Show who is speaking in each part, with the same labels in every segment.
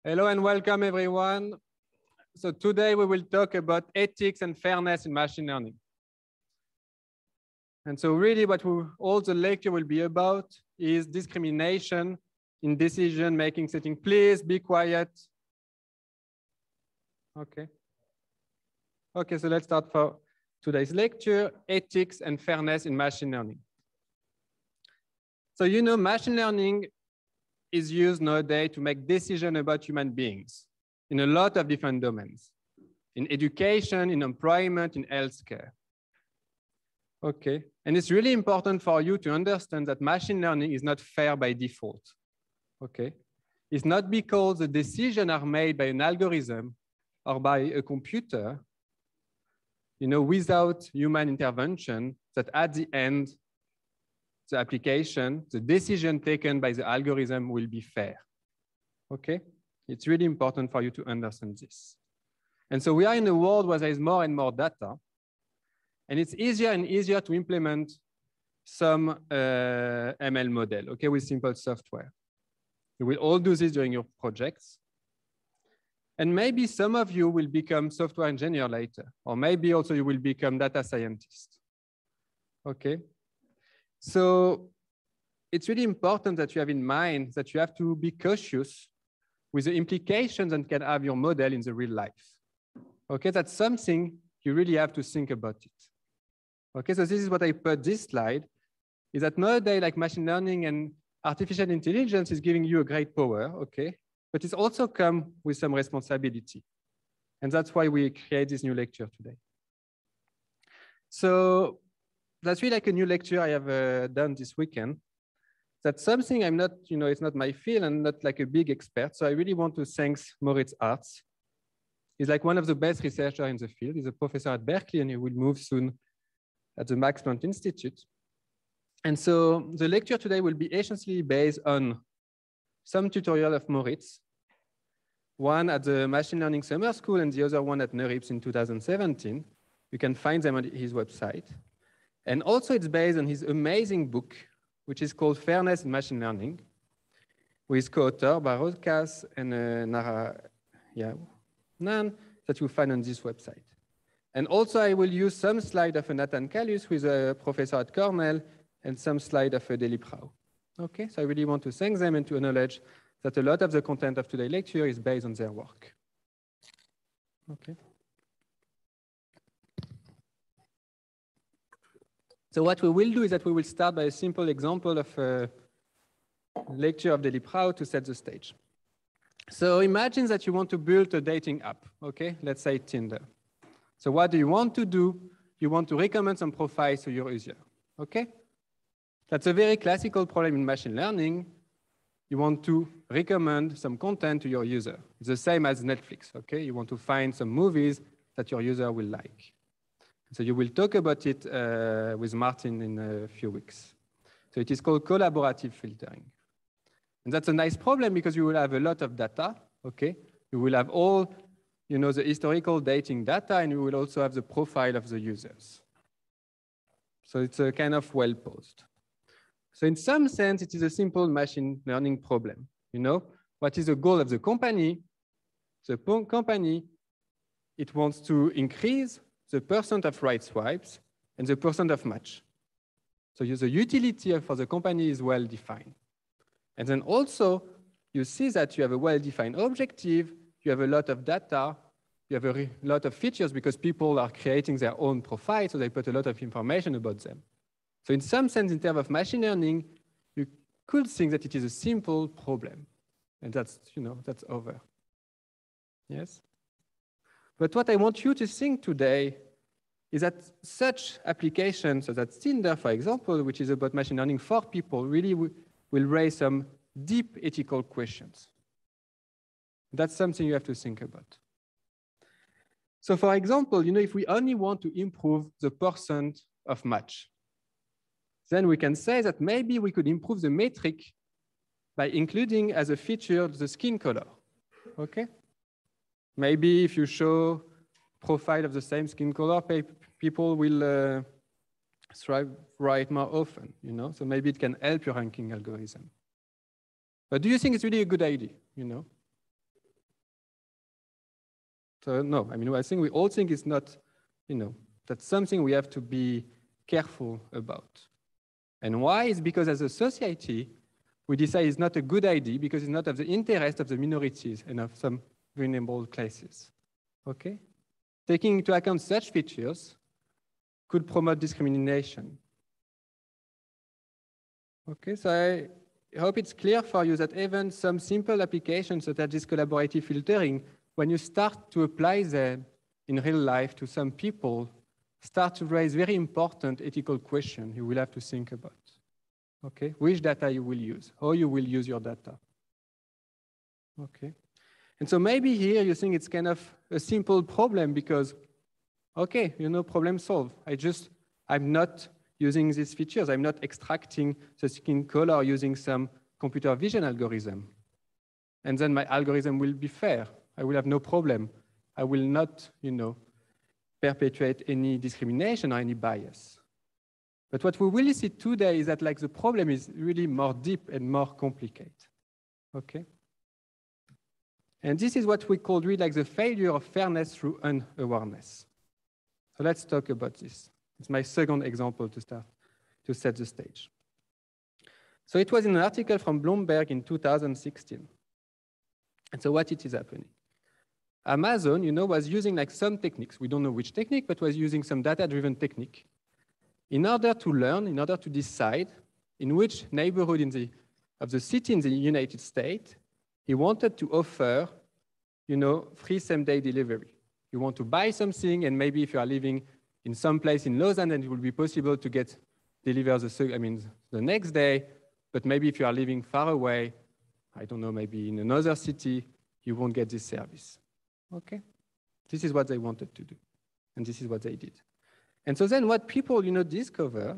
Speaker 1: Hello and welcome everyone. So today we will talk about ethics and fairness in machine learning. And so really what all the lecture will be about is discrimination in decision-making setting. Please be quiet. Okay. Okay, so let's start for today's lecture, ethics and fairness in machine learning. So you know, machine learning is used nowadays to make decisions about human beings in a lot of different domains, in education, in employment, in healthcare. Okay, and it's really important for you to understand that machine learning is not fair by default. Okay, it's not because the decisions are made by an algorithm or by a computer, you know, without human intervention, that at the end, the application, the decision taken by the algorithm will be fair. Okay, it's really important for you to understand this. And so we are in a world where there is more and more data, and it's easier and easier to implement some ML model, okay, with simple software. You will all do this during your projects. And maybe some of you will become software engineer later, or maybe also you will become data scientist. Okay. So it's really important that you have in mind that you have to be cautious with the implications that can have your model in the real life. Okay, that's something you really have to think about it. Okay, so this is what I put this slide, is that nowadays, like machine learning and artificial intelligence is giving you a great power, okay? But it's also come with some responsibility. And that's why we create this new lecture today. So that's really like a new lecture I have done this weekend. That's something I'm not, you know, it's not my field and not like a big expert. So I really want to thank Moritz Artz. He's like one of the best researchers in the field. He's a professor at Berkeley and he will move soon at the Max Planck Institute. And so the lecture today will be essentially based on some tutorial of Moritz, one at the Machine Learning Summer School and the other one at NeurIPS in 2017. You can find them on his website. And also it's based on his amazing book, which is called Fairness in Machine Learning, with co-author Baroud Kass and Nara Nan that you find on this website. And also I will use some slide of Nathan Kalus, who is a professor at Cornell, and some slide of Delip Rao. Okay, so I really want to thank them and to acknowledge that a lot of the content of today's lecture is based on their work. Okay. So what we will do is that we will start by a simple example of a lecture of Delip Rao to set the stage. So imagine that you want to build a dating app, okay? Let's say Tinder. So what do you want to do? You want to recommend some profiles to your user, okay? That's a very classical problem in machine learning. You want to recommend some content to your user. It's the same as Netflix, okay? You want to find some movies that your user will like. So you will talk about it with Martin in a few weeks. So it is called collaborative filtering. And that's a nice problem because you will have a lot of data, okay? You will have all, you know, the historical dating data, and you will also have the profile of the users. So it's a kind of well posed. So in some sense, it is a simple machine learning problem. You know, what is the goal of the company? The company, it wants to increase the percent of right swipes and the percent of match. So the utility for the company is well defined. And then also, you see that you have a well-defined objective, you have a lot of data, you have a lot of features because people are creating their own profile, so they put a lot of information about them. So in some sense, in terms of machine learning, you could think that it is a simple problem. And that's, you know, that's over. Yes? But what I want you to think today is that such applications, so that's Tinder, for example, which is about machine learning for people, really will raise some deep ethical questions. That's something you have to think about. So for example, you know, if we only want to improve the percent of match, then we can say that maybe we could improve the metric by including as a feature the skin color, okay? Maybe if you show profile of the same skin color, people will swipe right more often, you know? So maybe it can help your ranking algorithm. But do you think it's really a good idea, you know? So no, I mean, I think we all think it's not, that's something we have to be careful about. And why? It's because as a society, we decide it's not a good idea because it's not of the interest of the minorities and of some vulnerable classes. Okay? Taking into account such features could promote discrimination. Okay, so I hope it's clear for you that even some simple applications such as this collaborative filtering, when you start to apply them in real life to some people, start to raise very important ethical questions you will have to think about. Okay, which data you will use, how you will use your data. Okay, and so maybe here you think it's kind of a simple problem because, okay, problem solved. I'm not using these features. I'm not extracting the skin color using some computer vision algorithm. And then my algorithm will be fair. I will have no problem. I will not, perpetuate any discrimination or any bias. But what we will see today is that the problem is really more deep and more complicated. Okay? And this is what we call really the failure of fairness through unawareness. So let's talk about this. It's my second example to set the stage. So it was in an article from Bloomberg in 2016. And so what it is happening? Amazon, was using some techniques. We don't know which technique, but was using some data-driven technique in order to learn, in order to decide in which neighborhood of the city in the United States he wanted to offer, free same-day delivery. You want to buy something, and maybe if you are living in some place in Lausanne, then it will be possible to get delivered the next day. But maybe if you are living far away, I don't know, maybe in another city, you won't get this service. Okay? This is what they wanted to do. And this is what they did. And so then what people, discover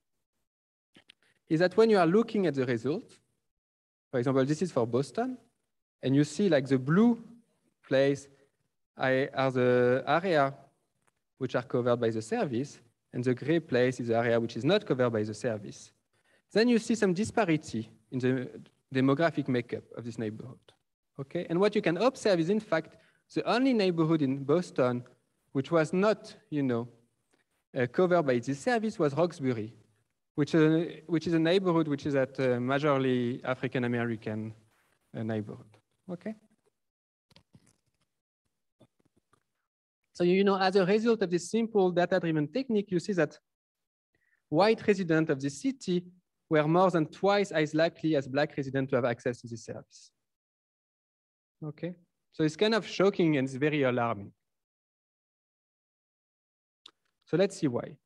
Speaker 1: is that when you are looking at the result, for example, this is for Boston, and you see the blue place are the area which are covered by the service, and the gray place is the area which is not covered by the service. Then you see some disparity in the demographic makeup of this neighborhood. Okay? And what you can observe is, in fact, the only neighborhood in Boston which was not, covered by this service was Roxbury, which is a neighborhood which is at a majorly African-American neighborhood. Okay? So, as a result of this simple data-driven technique, you see that white residents of the city were more than twice as likely as black residents to have access to this service. Okay? So it's kind of shocking and it's very alarming. So let's see why.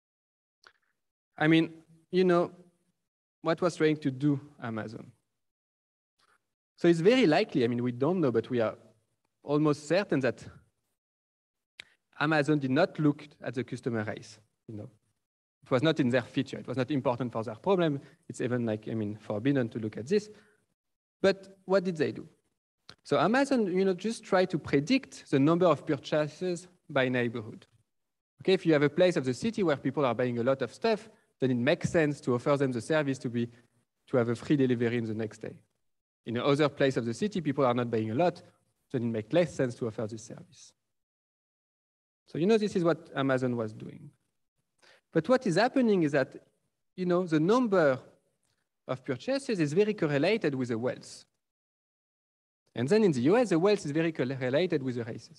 Speaker 1: I mean, what was trying to do Amazon? So it's very likely, we don't know, but we are almost certain that Amazon did not look at the customer race. It was not in their feature. It was not important for their problem. It's even forbidden to look at this. But what did they do? So Amazon, just try to predict the number of purchases by neighborhood. Okay, if you have a place of the city where people are buying a lot of stuff, then it makes sense to offer them the service to have a free delivery in the next day. In another place of the city, people are not buying a lot, then it makes less sense to offer this service. So this is what Amazon was doing. But what is happening is that the number of purchases is very correlated with the wealth. And then in the US, the wealth is very correlated with the races.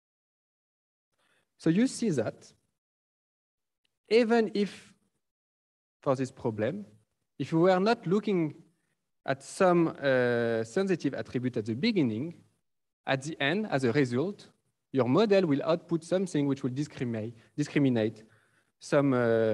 Speaker 1: So you see that even if, for this problem, if you were not looking at some sensitive attribute at the beginning, at the end, as a result, your model will output something which will discriminate some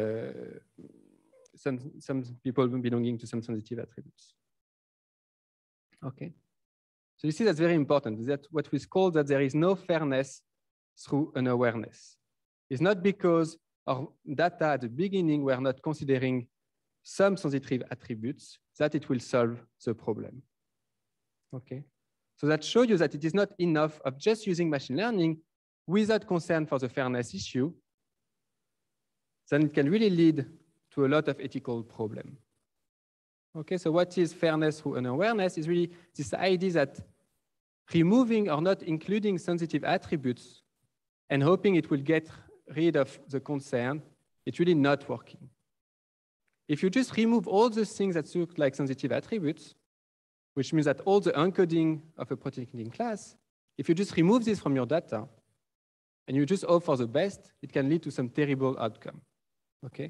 Speaker 1: people belonging to some sensitive attributes. Okay. So you see that's very important. That what we call that there is no fairness through unawareness. It's not because our data at the beginning were not considering some sensitive attributes that it will solve the problem. Okay. So that shows you that it is not enough of just using machine learning without concern for the fairness issue. Then it can really lead to a lot of ethical problems. Okay, so what is fairness through unawareness is really this idea that removing or not including sensitive attributes and hoping it will get rid of the concern, it's really not working. If you just remove all the things that look like sensitive attributes, which means that all the encoding of a protecting class, if you just remove this from your data and you just hope for the best, it can lead to some terrible outcome. Okay?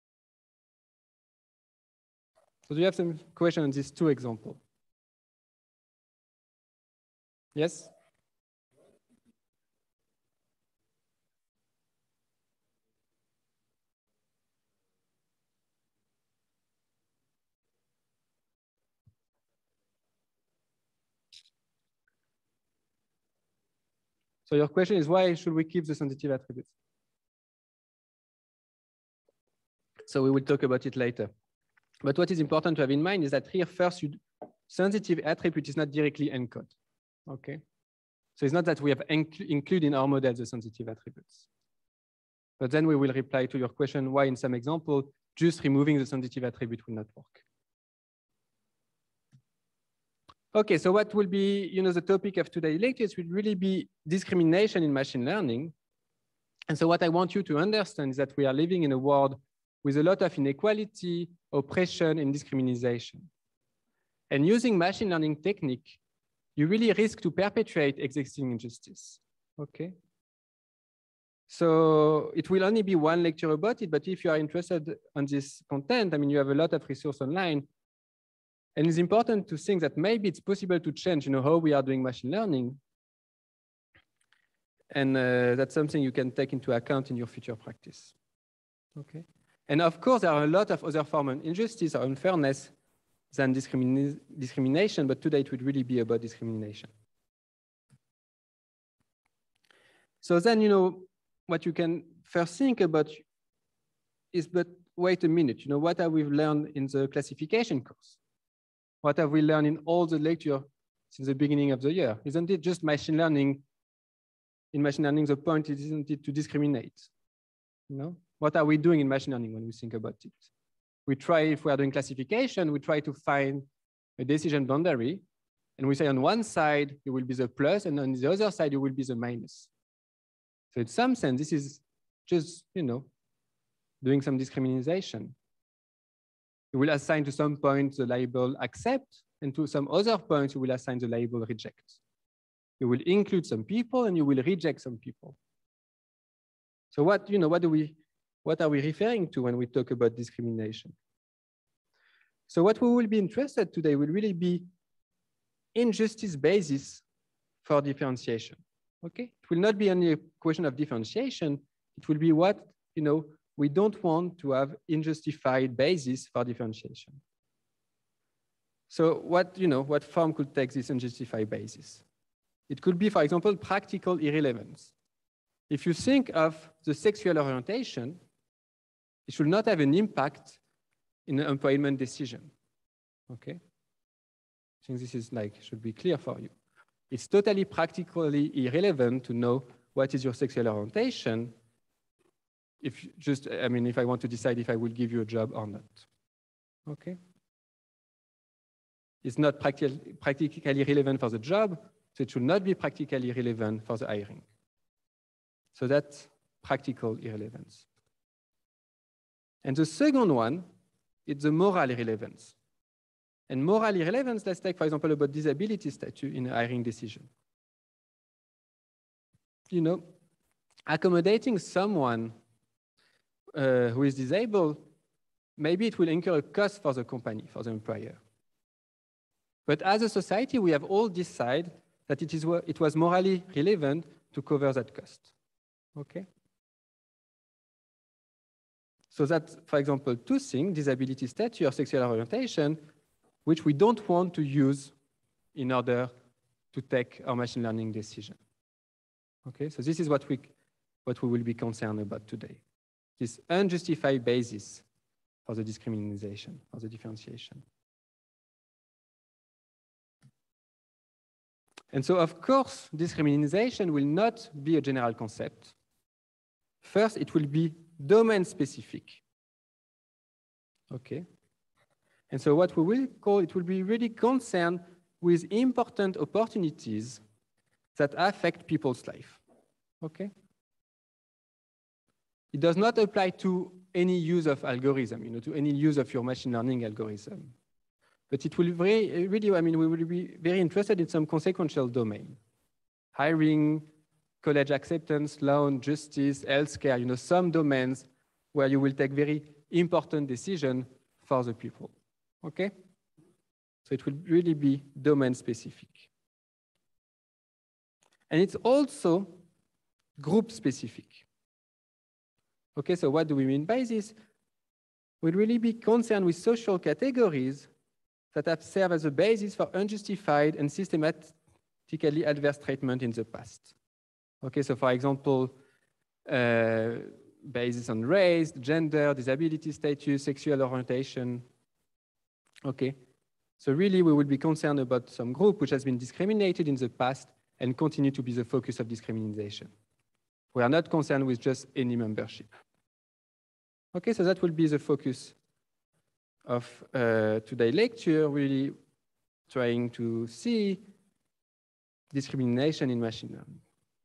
Speaker 1: So do you have some question on these two examples? Yes? So your question is, why should we keep the sensitive attributes? So we will talk about it later. But what is important to have in mind is that here first, sensitive attribute is not directly encoded. Okay? So it's not that we have included in our model the sensitive attributes. But then we will reply to your question why in some example, just removing the sensitive attribute will not work. Okay, so what will be, the topic of today's lectures will really be discrimination in machine learning. And so what I want you to understand is that we are living in a world with a lot of inequality, oppression, and discrimination. And using machine learning technique, you really risk to perpetuate existing injustice, okay? So it will only be one lecture about it, but if you are interested in this content, I mean, you have a lot of resources online. And it's important to think that maybe it's possible to change, how we are doing machine learning. And that's something you can take into account in your future practice. Okay. And of course, there are a lot of other forms of injustice or unfairness than discrimination, but today it would really be about discrimination. So then, what you can first think about is, but wait a minute, what have we learned in the classification course? What have we learned in all the lecture since the beginning of the year? Isn't it just machine learning? In machine learning, the point isn't it to discriminate? What are we doing in machine learning when we think about it? We try, if we are doing classification, we try to find a decision boundary. And we say on one side, it will be the plus, and on the other side, it will be the minus. So in some sense, this is just, doing some discrimination. You will assign to some point the label accept, and to some other points, you will assign the label reject. You will include some people, and you will reject some people. So what are we referring to when we talk about discrimination? So what we will be interested today will really be injustice basis for differentiation. Okay, it will not be only a question of differentiation. It will be what, we don't want to have unjustified basis for differentiation. So what form could take this unjustified basis? It could be, for example, practical irrelevance. If you think of the sexual orientation, it should not have an impact in an employment decision. Okay? I think this is should be clear for you. It's totally practically irrelevant to know what is your sexual orientation if I want to decide if I will give you a job or not. Okay? It's not practically relevant for the job, so it should not be practically relevant for the hiring. So that's practical irrelevance. And the second one is the moral irrelevance. And moral irrelevance, let's take, for example, about disability status in a hiring decision. Accommodating someone who is disabled, maybe it will incur a cost for the company, for the employer. But as a society, we have all decided that it was morally relevant to cover that cost. Okay? So that's, for example, two things, disability status or sexual orientation, which we don't want to use in order to take our machine learning decision. Okay, so this is what we will be concerned about today. This unjustified basis for the discrimination, for the differentiation. And so, of course, discrimination will not be a general concept. First, it will be domain specific. Okay. And so what we will call, it will be really concerned with important opportunities that affect people's life, okay? It does not apply to any use of algorithm, to any use of your machine learning algorithm. But it will really, I mean, we will be very interested in some consequential domain. Hiring, college acceptance, loan, justice, healthcare, some domains where you will take very important decisions for the people, okay? So it will really be domain specific. And it's also group specific. Okay, so what do we mean by this? We'll really be concerned with social categories that have served as a basis for unjustified and systematically adverse treatment in the past. Okay, so for example, basis on race, gender, disability status, sexual orientation. Okay, so really we will be concerned about some group which has been discriminated in the past and continue to be the focus of discrimination. We are not concerned with just any membership. Okay, so that will be the focus of today's lecture, really trying to see discrimination in machine learning.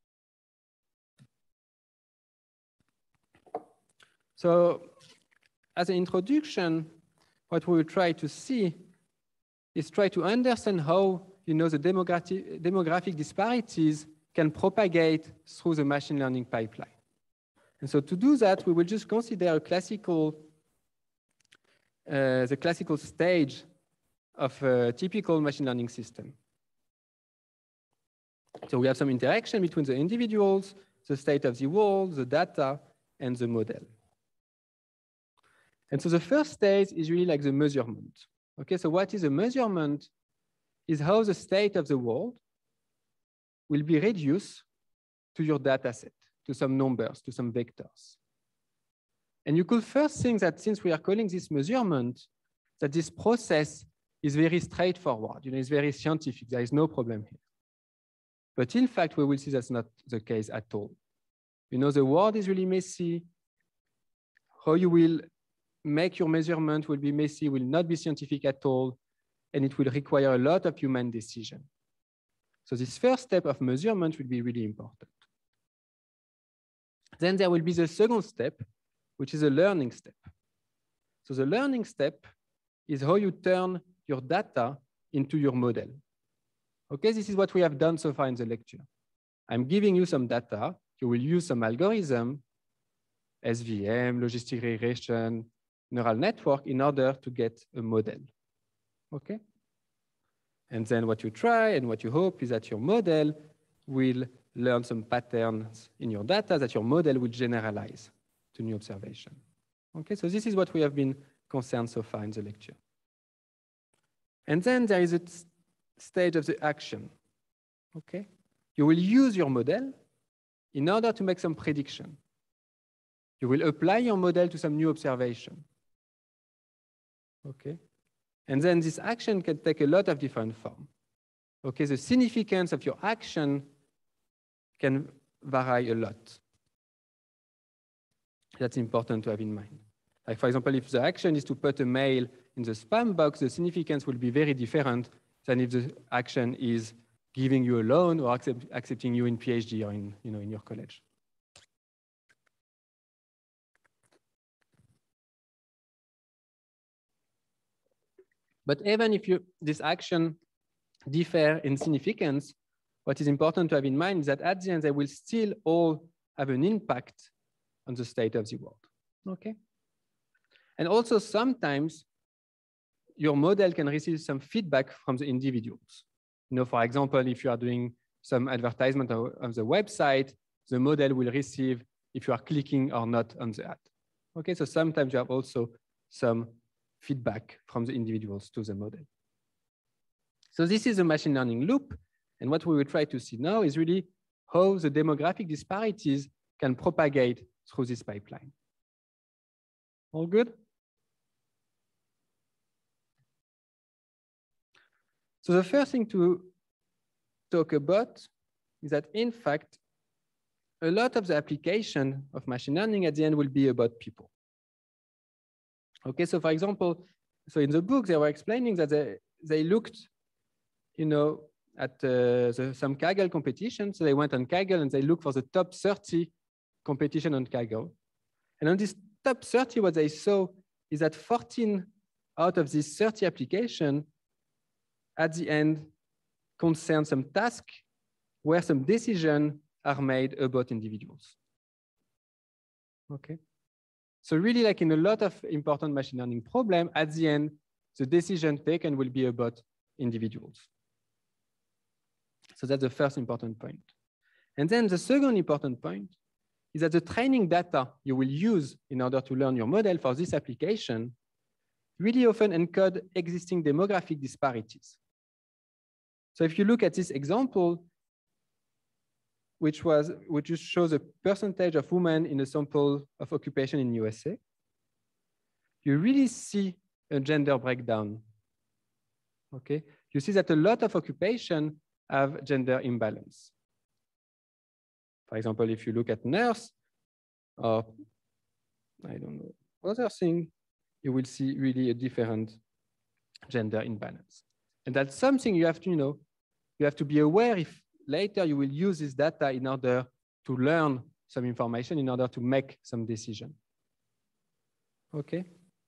Speaker 1: So as an introduction, what we will try to see is try to understand how the demographic disparities can propagate through the machine learning pipeline. And so to do that, we will just consider a the classical stage of a typical machine learning system. So we have some interaction between the individuals, the state of the world, the data, and the model. And so the first stage is really like the measurement. Okay, so what is a measurement is how the state of the world will be reduced to your data set, to some numbers, to some vectors. And you could first think that since we are calling this measurement, that this process is very straightforward, it's very scientific, there is no problem here. But in fact, we will see that's not the case at all. The world is really messy. How you will make your measurement will be messy, will not be scientific at all, and it will require a lot of human decision. So this first step of measurement will be really important. Then there will be the second step, which is a learning step. So the learning step is how you turn your data into your model. Okay, this is what we have done so far in the lecture. I'm giving you some data. You will use some algorithm, SVM, logistic regression, neural network in order to get a model. Okay? And then what you try and what you hope is that your model will learn some patterns in your data, that your model will generalize to new observation. Okay, so this is what we have been concerned so far in the lecture. And then there is a stage of the action. Okay, you will use your model in order to make some prediction. You will apply your model to some new observation. Okay, and then this action can take a lot of different forms. Okay, the significance of your action can vary a lot. That's important to have in mind. Like, for example, if the action is to put a mail in the spam box, the significance will be very different than if the action is giving you a loan or accepting you in PhD or in your college. But even if this action differ in significance, what is important to have in mind is that at the end, they will still all have an impact on the state of the world. Okay? And also sometimes your model can receive some feedback from the individuals. For example, if you are doing some advertisement on the website, the model will receive if you are clicking or not on the ad. Okay, so sometimes you have also some feedback from the individuals to the model. So this is a machine learning loop. And what we will try to see now is really how the demographic disparities can propagate through this pipeline. All good? So the first thing to talk about is that, in fact, a lot of the application of machine learning at the end will be about people. Okay, so for example, so in the book, they were explaining that they looked you know, at some Kaggle competition. So they went on Kaggle and they looked for the top 30 competition on Kaggle. And on this top 30, what they saw is that 14 out of these 30 applications at the end concern some task where some decisions are made about individuals. Okay. So really, like in a lot of important machine learning problems, at the end, the decision taken will be about individuals. So that's the first important point. And then the second important point is that the training data you will use in order to learn your model for this application really often encode existing demographic disparities. So if you look at this example, which just shows a percentage of women in a sample of occupation in USA, you really see a gender breakdown. Okay, you see that a lot of occupation have gender imbalance. For example, if you look at nurse or I don't know other thing, you will see really a different gender imbalance. And that's something you have to, you have to be aware if later you will use this data in order to learn some information, in order to make some decision. Okay.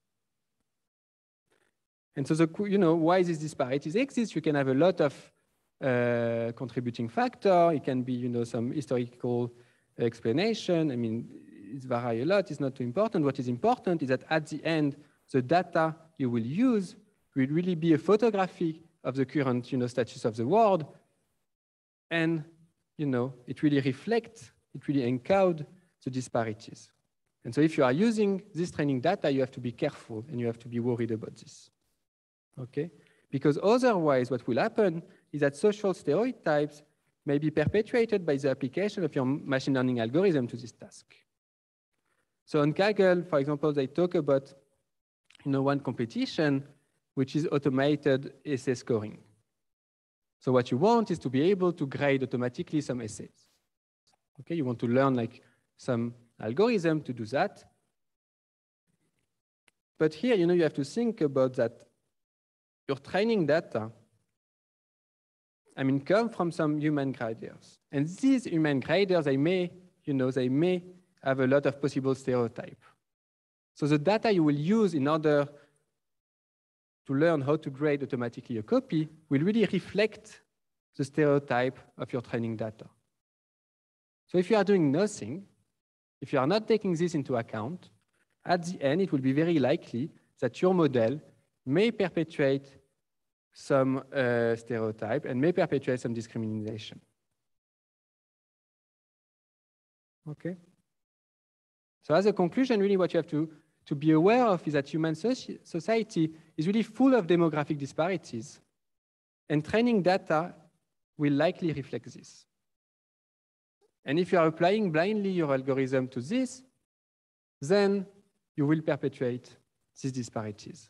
Speaker 1: And so why these disparities exist? You can have a lot of contributing factor. It can be, some historical explanation. I mean, it varies a lot. It's not too important. What is important is that at the end, the data you will use will really be a photography of the current, status of the world. And, it really reflects, it really encodes the disparities. And so if you are using this training data, you have to be careful and you have to be worried about this. Okay? Because otherwise, what will happen is that social stereotypes may be perpetuated by the application of your machine learning algorithm to this task. So on Kaggle, for example, they talk about one competition, which is automated essay scoring. So what you want is to be able to grade automatically some essays. Okay, you want to learn like some algorithm to do that. But here, you have to think about that your training data, come from some human graders. And these human graders, they may have a lot of possible stereotypes. So the data you will use in order to learn how to grade automatically a copy will really reflect the stereotype of your training data. So if you are doing nothing, if you are not taking this into account, at the end, it will be very likely that your model may perpetuate some stereotype and may perpetuate some discrimination. Okay? So as a conclusion, really what you have to be aware of is that human society is really full of demographic disparities. And training data will likely reflect this. And if you are applying blindly your algorithm to this, then you will perpetuate these disparities.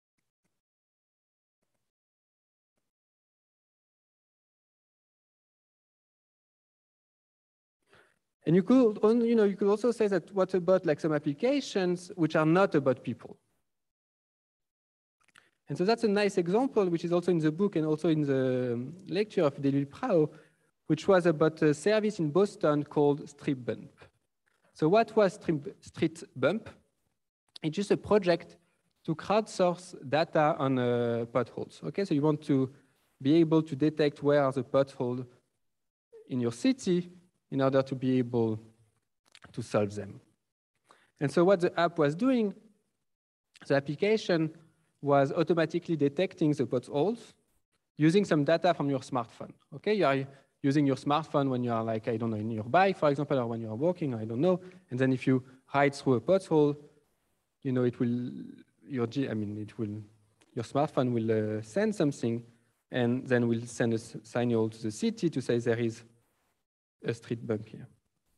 Speaker 1: And you could also say that what about like some applications which are not about people? And so that's a nice example, which is also in the book and also in the lecture of Delu Prao, which was about a service in Boston called Street Bump. So what was Street Bump? It's just a project to crowdsource data on potholes. Okay, so you want to be able to detect where are the potholes in your city in order to be able to solve them. And so what the app was doing, the application was automatically detecting the potholes using some data from your smartphone. Okay, you are using your smartphone when you are like, I don't know, in your bike, for example, or when you are walking, I don't know. And then if you ride through a pothole, it will, your smartphone will send something and then will send a signal to the city to say there is a street bump here.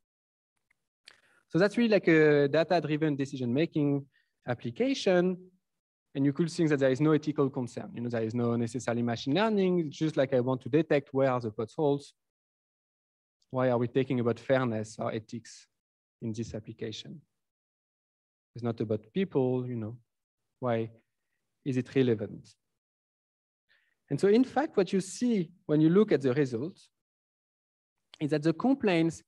Speaker 1: So that's really like a data-driven decision-making application. And you could think that there is no ethical concern. There is no necessarily machine learning. It's just like I want to detect where are the potholes. Why are we thinking about fairness or ethics in this application? It's not about people, Why is it relevant? And so in fact, what you see when you look at the results is that the complaints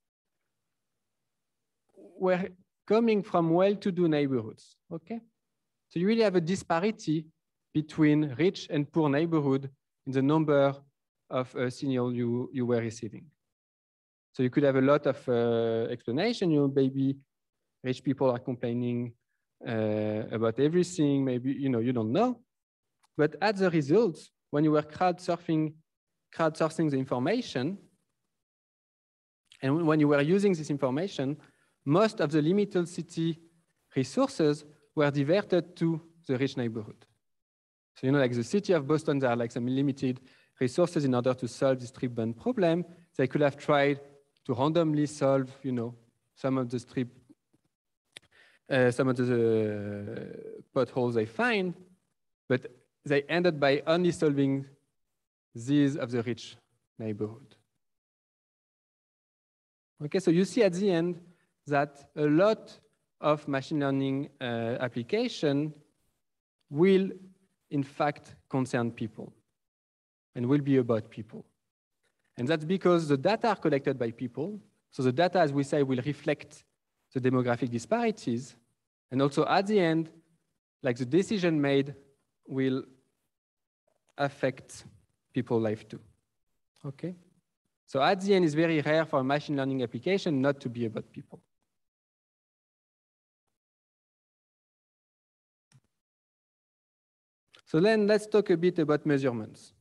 Speaker 1: were coming from well-to-do neighborhoods, okay? So you really have a disparity between rich and poor neighborhood in the number of signals you were receiving. So you could have a lot of explanation, maybe rich people are complaining about everything, maybe, you don't know. But at the results, when you were crowdsourcing the information, and when you were using this information, most of the limited city resources were diverted to the rich neighborhood. So, like the city of Boston, there are like some limited resources in order to solve this strip band problem. They could have tried to randomly solve, some of the potholes they find, but they ended by only solving these of the rich neighborhood. Okay, so you see at the end that a lot of machine learning application will in fact concern people and will be about people. And that's because the data are collected by people. So the data, as we say, will reflect the demographic disparities. And also at the end, like the decision made will affect people's life too, okay? So at the end, it's very rare for a machine learning application not to be about people. So then let's talk a bit about measurements.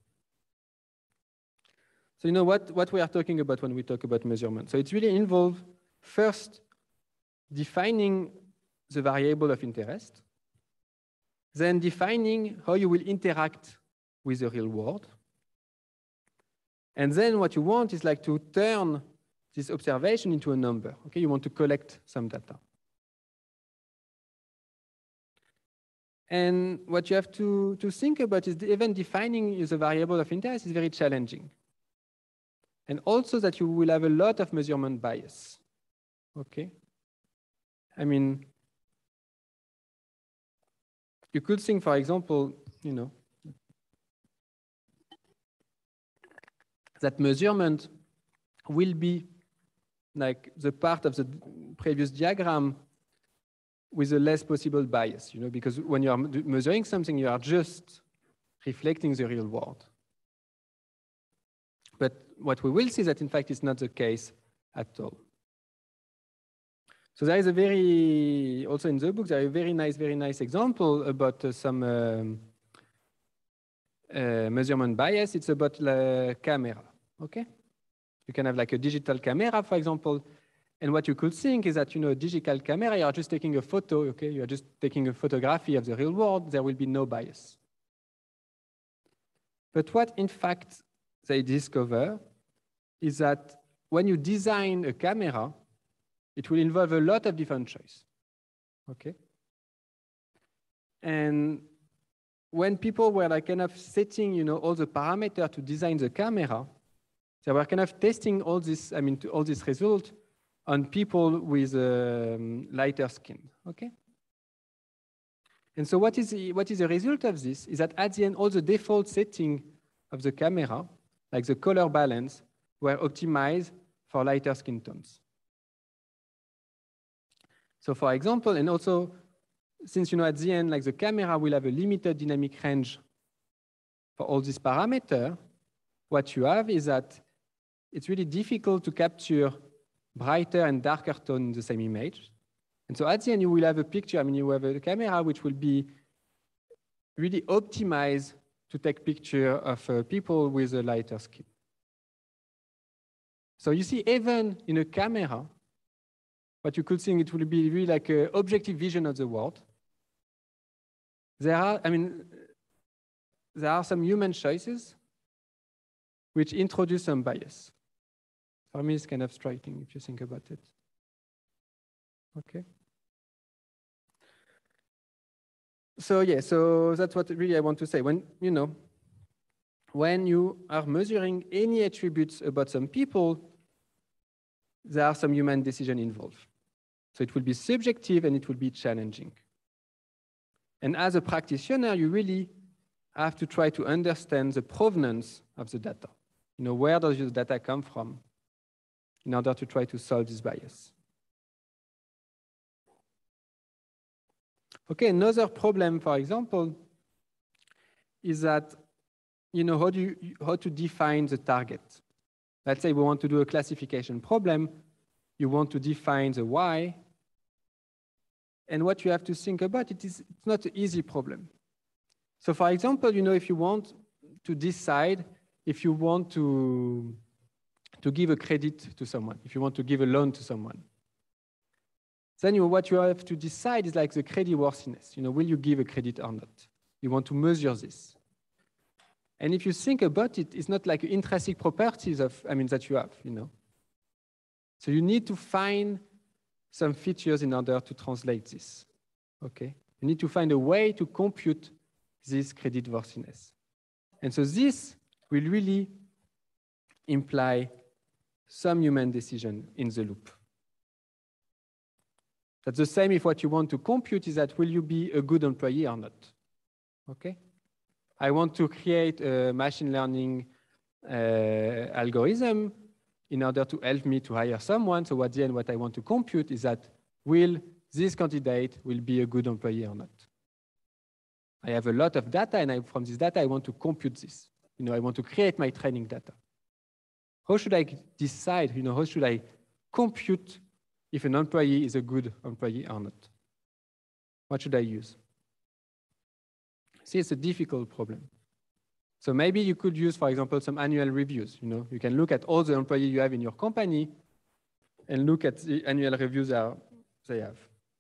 Speaker 1: So what we are talking about when we talk about measurements. So it's really involved first defining the variable of interest, then defining how you will interact with the real world. And then what you want is like to turn this observation into a number. Okay, you want to collect some data. And what you have to think about is even defining the variable of interest is very challenging. And also that you will have a lot of measurement bias. Okay? I mean, you could think, for example, that measurement will be like the part of the previous diagram with a less possible bias, because when you are measuring something, you are just reflecting the real world. But what we will see that in fact is not the case at all. So there is also in the book, there is a very nice example about some measurement bias. It's about the camera, okay? You can have like a digital camera, for example, and what you could think is that, a digital camera, you are just taking a photo, okay? You are just taking a photography of the real world, there will be no bias. But what in fact they discover is that when you design a camera, it will involve a lot of different choices, okay? And when people were like kind of setting, all the parameters to design the camera, they were kind of testing all this result on people with lighter skin, okay? And so what is the result of this is that at the end, all the default setting of the camera, like the color balance, were optimized for lighter skin tones. So for example, and also, since at the end, like the camera will have a limited dynamic range for all these parameters, what you have is that it's really difficult to capture brighter and darker tone in the same image. And so at the end, you will have a picture, you have a camera which will be really optimized to take picture of people with a lighter skin. So you see, even in a camera, what you could think it will be really like an objective vision of the world. There are some human choices which introduce some bias. For me, it's kind of striking if you think about it. Okay. So yeah, so that's what really I want to say. When you are measuring any attributes about some people, there are some human decision involved. So it will be subjective and it will be challenging. And as a practitioner, you really have to try to understand the provenance of the data. You know, where does your data come from in order to try to solve this bias? Okay, another problem, for example, is that, you know, how to define the target. Let's say we want to do a classification problem. You want to define the why. And what you have to think about, it's not an easy problem. So for example, you know, if you want to decide if you want to give a credit to someone, if you want to give a loan to someone, then what you have to decide is like the credit worthiness. You know, will you give a credit or not? You want to measure this. And if you think about it, it's not like intrinsic properties that you have, you know. So you need to find some features in order to translate this, okay? You need to find a way to compute this credit worthiness. And so this will really imply some human decision in the loop. That's the same if what you want to compute is that will you be a good employee or not, okay? I want to create a machine learning algorithm in order to help me to hire someone. So at the end, what I want to compute is that will this candidate will be a good employee or not? I have a lot of data, and from this data, I want to compute this. You know, I want to create my training data. How should I decide, you know, how should I compute if an employee is a good employee or not? What should I use? See, it's a difficult problem. So maybe you could use, for example, some annual reviews. You know, you can look at all the employees you have in your company and look at the annual reviews they have.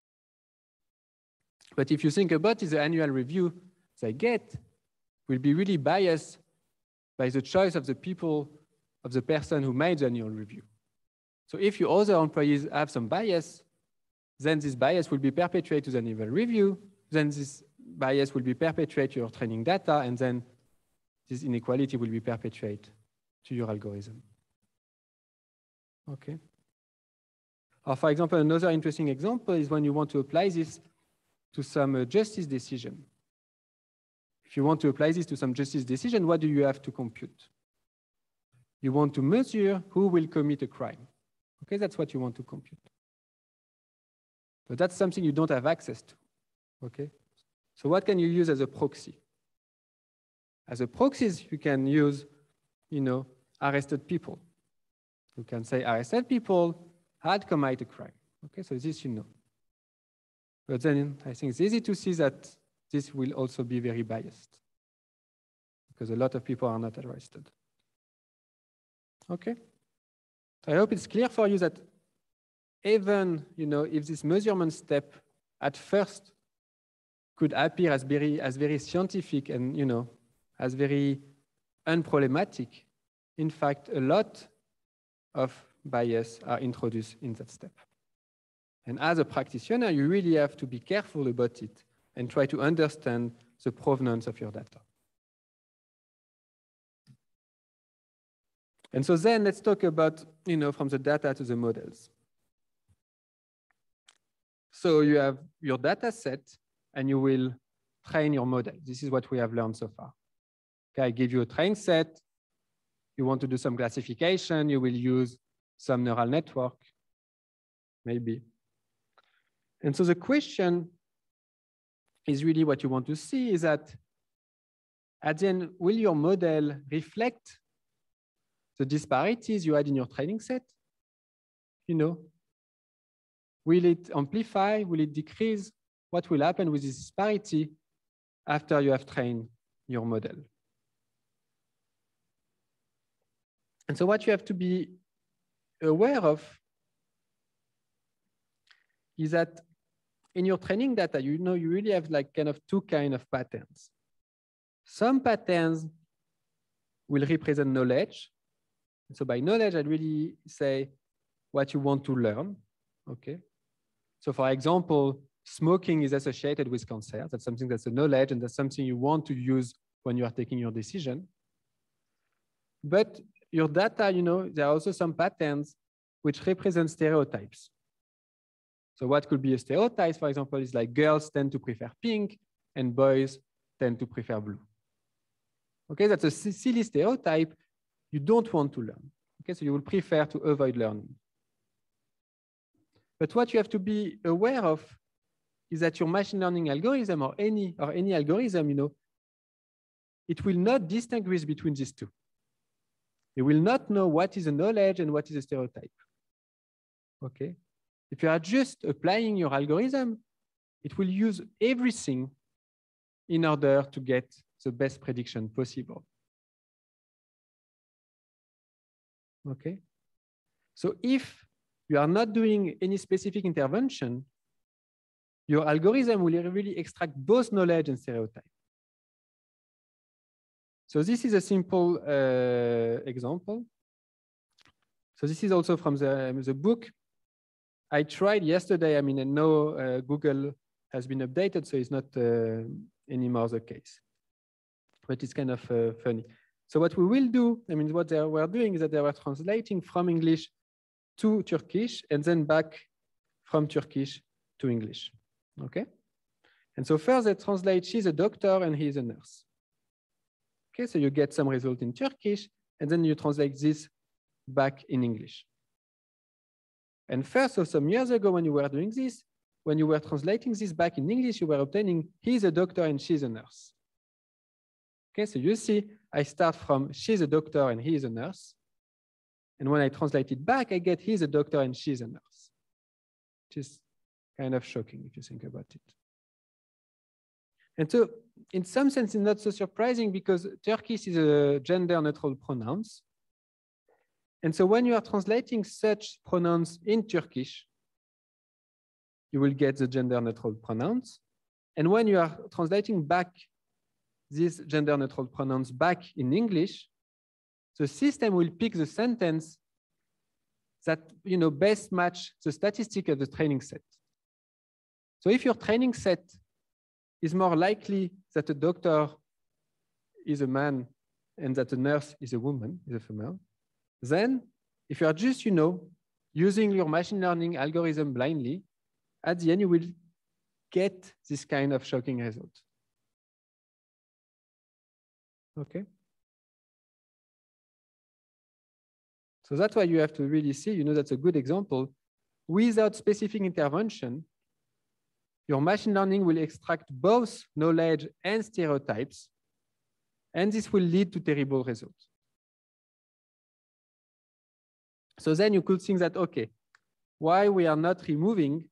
Speaker 1: But if you think about it, the annual review they get will be really biased by the choice of the people, of the person who made the annual review. So if your other employees have some bias, then this bias will be perpetuated to the annual review, then this bias will be perpetuated to your training data, and then this inequality will be perpetuated to your algorithm. Okay. Or for example, another interesting example is when you want to apply this to some justice decision. If you want to apply this to some justice decision, what do you have to compute? You want to measure who will commit a crime. Okay, that's what you want to compute. But that's something you don't have access to. Okay. So what can you use as a proxy? As a proxies, you can use, you know, arrested people. You can say arrested people had committed a crime. Okay, so this you know. But then I think it's easy to see that this will also be very biased because a lot of people are not arrested. Okay. I hope it's clear for you that even, you know, if this measurement step at first could appear as very scientific and, you know, as very unproblematic, in fact, a lot of bias are introduced in that step. And as a practitioner, you really have to be careful about it and try to understand the provenance of your data. And so then let's talk about, you know, from the data to the models. So you have your data set and you will train your model. This is what we have learned so far. Okay, I give you a train set. You want to do some classification. You will use some neural network, maybe. And so the question is really what you want to see is that at the end, will your model reflect the disparities you had in your training set? You know, will it amplify? Will it decrease? What will happen with this disparity after you have trained your model? And so what you have to be aware of is that in your training data, you know, you really have like kind of two kinds of patterns. Some patterns will represent knowledge. So by knowledge, I really say what you want to learn, okay? So for example, smoking is associated with cancer. That's something that's a knowledge, and that's something you want to use when you are taking your decision. But your data, you know, there are also some patterns which represent stereotypes. So what could be a stereotype, for example, is like girls tend to prefer pink and boys tend to prefer blue. Okay, that's a silly stereotype you don't want to learn. Okay, so you will prefer to avoid learning. But what you have to be aware of is that your machine learning algorithm or any algorithm, it will not distinguish between these two. It will not know what is a knowledge and what is a stereotype. Okay. If you are just applying your algorithm, it will use everything in order to get the best prediction possible. Okay. So if you are not doing any specific intervention, your algorithm will really extract both knowledge and stereotype. So this is a simple example. So this is also from the book. I tried yesterday, and now Google has been updated, so it's not anymore the case. But it's kind of funny. So what we will do, what they were doing is that they were translating from English to Turkish and then back from Turkish to English, okay? And so first they translate, she's a doctor and he's a nurse. Okay, so you get some result in Turkish and then you translate this back in English. And first, so some years ago when you were doing this, when you were translating this back in English, you were obtaining, he's a doctor and she's a nurse. Okay, so you see, I start from she's a doctor and he is a nurse. And when I translate it back, I get he's a doctor and she's a nurse, which is kind of shocking if you think about it. And so in some sense, it's not so surprising because Turkish is a gender neutral pronouns. And so when you are translating such pronouns in Turkish, you will get the gender neutral pronouns. And when you are translating back these gender neutral pronouns back in English, the system will pick the sentence that best match the statistic of the training set. So if your training set is more likely that a doctor is a man and that a nurse is a woman, is a female, then if you are just using your machine learning algorithm blindly, at the end you will get this kind of shocking result. Okay. So that's why you have to really see, that's a good example. Without specific intervention, your machine learning will extract both knowledge and stereotypes, and this will lead to terrible results. So then you could think that, okay, why we are not removing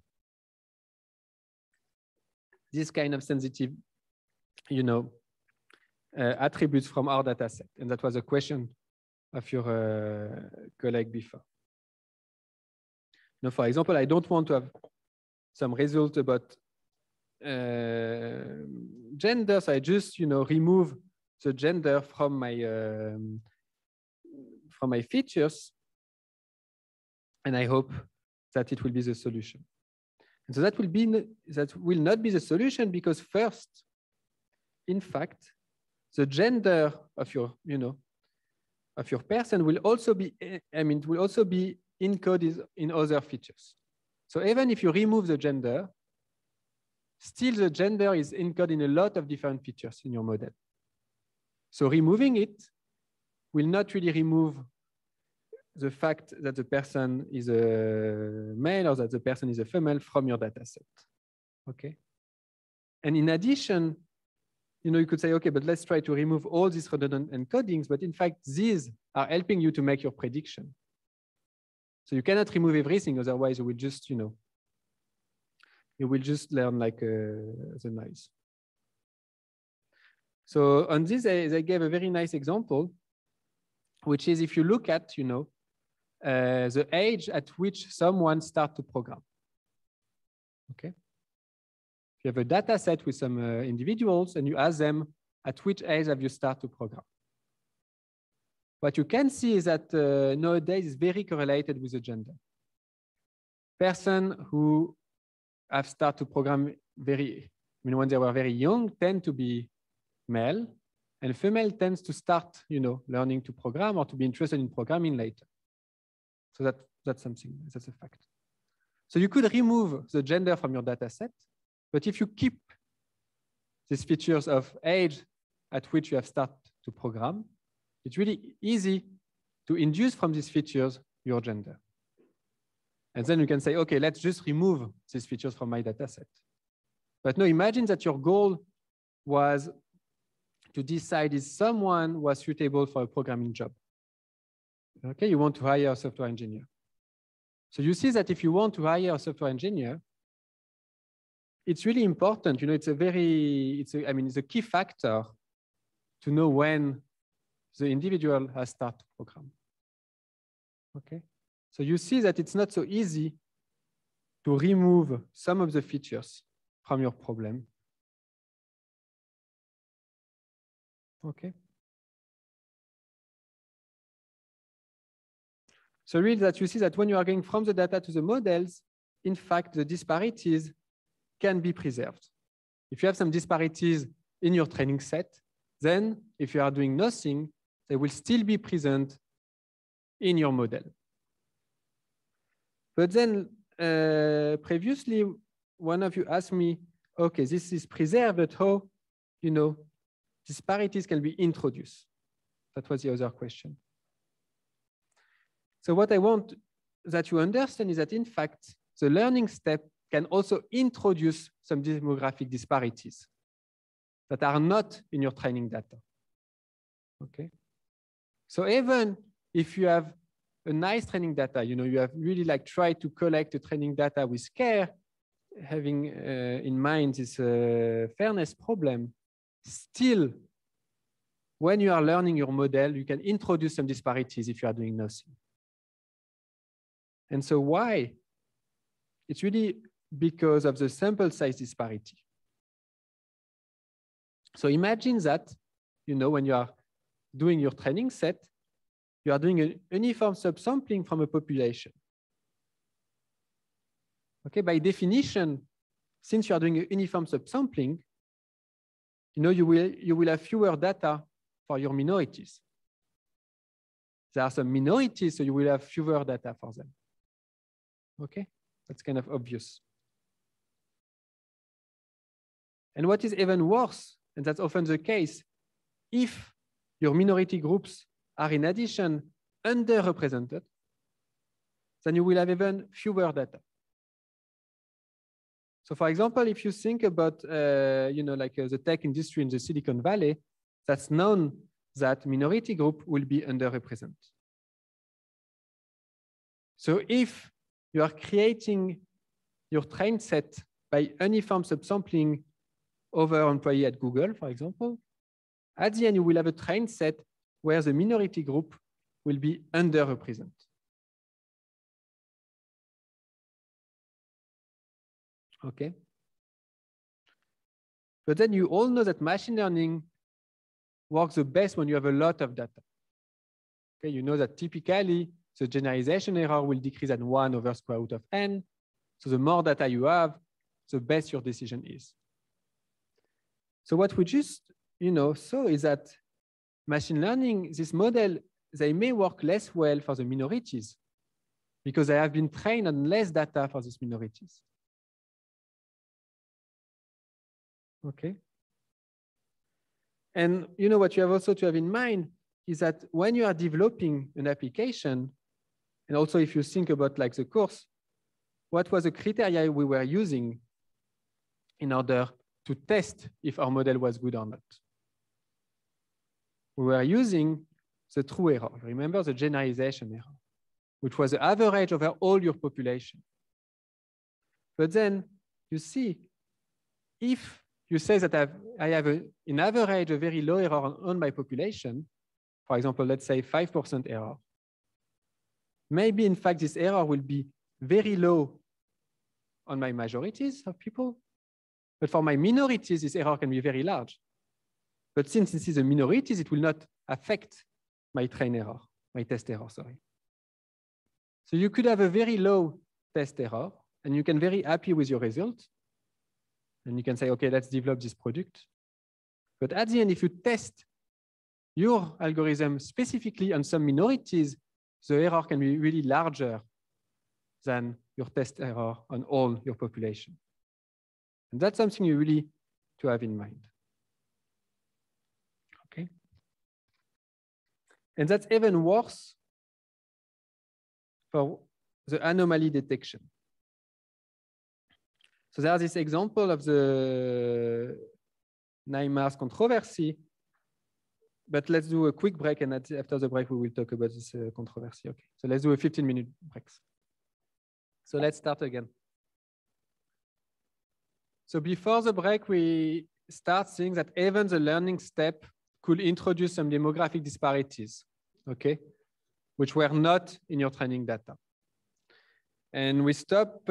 Speaker 1: this kind of sensitive, attributes from our data set? And that was a question of your colleague before. For example, I don't want to have some result about gender, so I just remove the gender from my features, and I hope that it will be the solution. And so that will not be the solution because first, in fact, the gender of your person will also be, will also be encoded in other features. So even if you remove the gender, still the gender is encoded in a lot of different features in your model. So removing it will not really remove the fact that the person is a male or that the person is a female from your data set. Okay. And in addition, you could say, okay, but let's try to remove all these redundant encodings. But in fact, these are helping you to make your prediction. So you cannot remove everything, otherwise you will just, you will just learn like the noise. So on this, they gave a very nice example, which is if you look at, the age at which someone starts to program. Okay. If you have a data set with some individuals and you ask them, at which age have you started to program? What you can see is that nowadays is very correlated with the gender. Person who have started to program when they were very young tend to be male, and female tends to start, learning to program or to be interested in programming later. So that's something, that's a fact. So you could remove the gender from your data set, but if you keep these features of age at which you have started to program, it's really easy to induce from these features your gender. And then you can say, okay, let's just remove these features from my data set. But no, imagine that your goal was to decide if someone was suitable for a programming job. Okay, you want to hire a software engineer. So you see that if you want to hire a software engineer, it's really important. You know, it's a key factor to know when the individual has started to program. Okay, so you see that it's not so easy to remove some of the features from your problem. Okay. So really that you see that when you are going from the data to the models, in fact, the disparities can be preserved. If you have some disparities in your training set, then if you are doing nothing, they will still be present in your model. But then previously, one of you asked me, okay, this is preserved, but how, you know, disparities can be introduced? That was the other question. So what I want that you understand is that, in fact, the learning step can also introduce some demographic disparities that are not in your training data. Okay. So even if you have a nice training data, you know, you have really like tried to collect the training data with care, having in mind this fairness problem, still, when you are learning your model, you can introduce some disparities if you are doing nothing. And so why? It's really because of the sample size disparity. So imagine that, you know, when you are doing your training set, you are doing a uniform subsampling from a population. Okay, by definition, since you are doing a uniform subsampling, you know, you will have fewer data for your minorities. There are some minorities, so you will have fewer data for them. Okay, that's kind of obvious. And what is even worse, and that's often the case, if your minority groups are in addition underrepresented, then you will have even fewer data. So for example, if you think about, you know, like the tech industry in the Silicon Valley, that's known that minority group will be underrepresented. So if you are creating your train set by uniform subsampling over employee at Google, for example, at the end, you will have a train set where the minority group will be underrepresented. Okay. But then you all know that machine learning works the best when you have a lot of data. Okay, you know that typically the generalization error will decrease at 1 over square root of n. So the more data you have, the best your decision is. So what we just, you know, saw is that machine learning, this model, they may work less well for the minorities because they have been trained on less data for these minorities. Okay. And you know what you have also to have in mind is that when you are developing an application, and also if you think about like the course, what was the criteria we were using in order to test if our model was good or not? We were using the true error. Remember the generalization error, which was the average over all your population. But then you see, if you say that I have in average a very low error on my population, for example, let's say 5% error, maybe in fact this error will be very low on my majorities of people, but for my minorities, this error can be very large. But since this is a minorities, it will not affect my train error, my test error, sorry. So you could have a very low test error, and you can be very happy with your result. And you can say, okay, let's develop this product. But at the end, if you test your algorithm specifically on some minorities, the error can be really larger than your test error on all your population. And that's something you really to have in mind. Okay. And that's even worse for the anomaly detection. So there's this example of the Neymar's controversy, but let's do a quick break, and after the break, we will talk about this controversy. Okay, so let's do a 15-minute break. So let's start again. So before the break, we start seeing that even the learning step could introduce some demographic disparities, okay, which were not in your training data. And we stop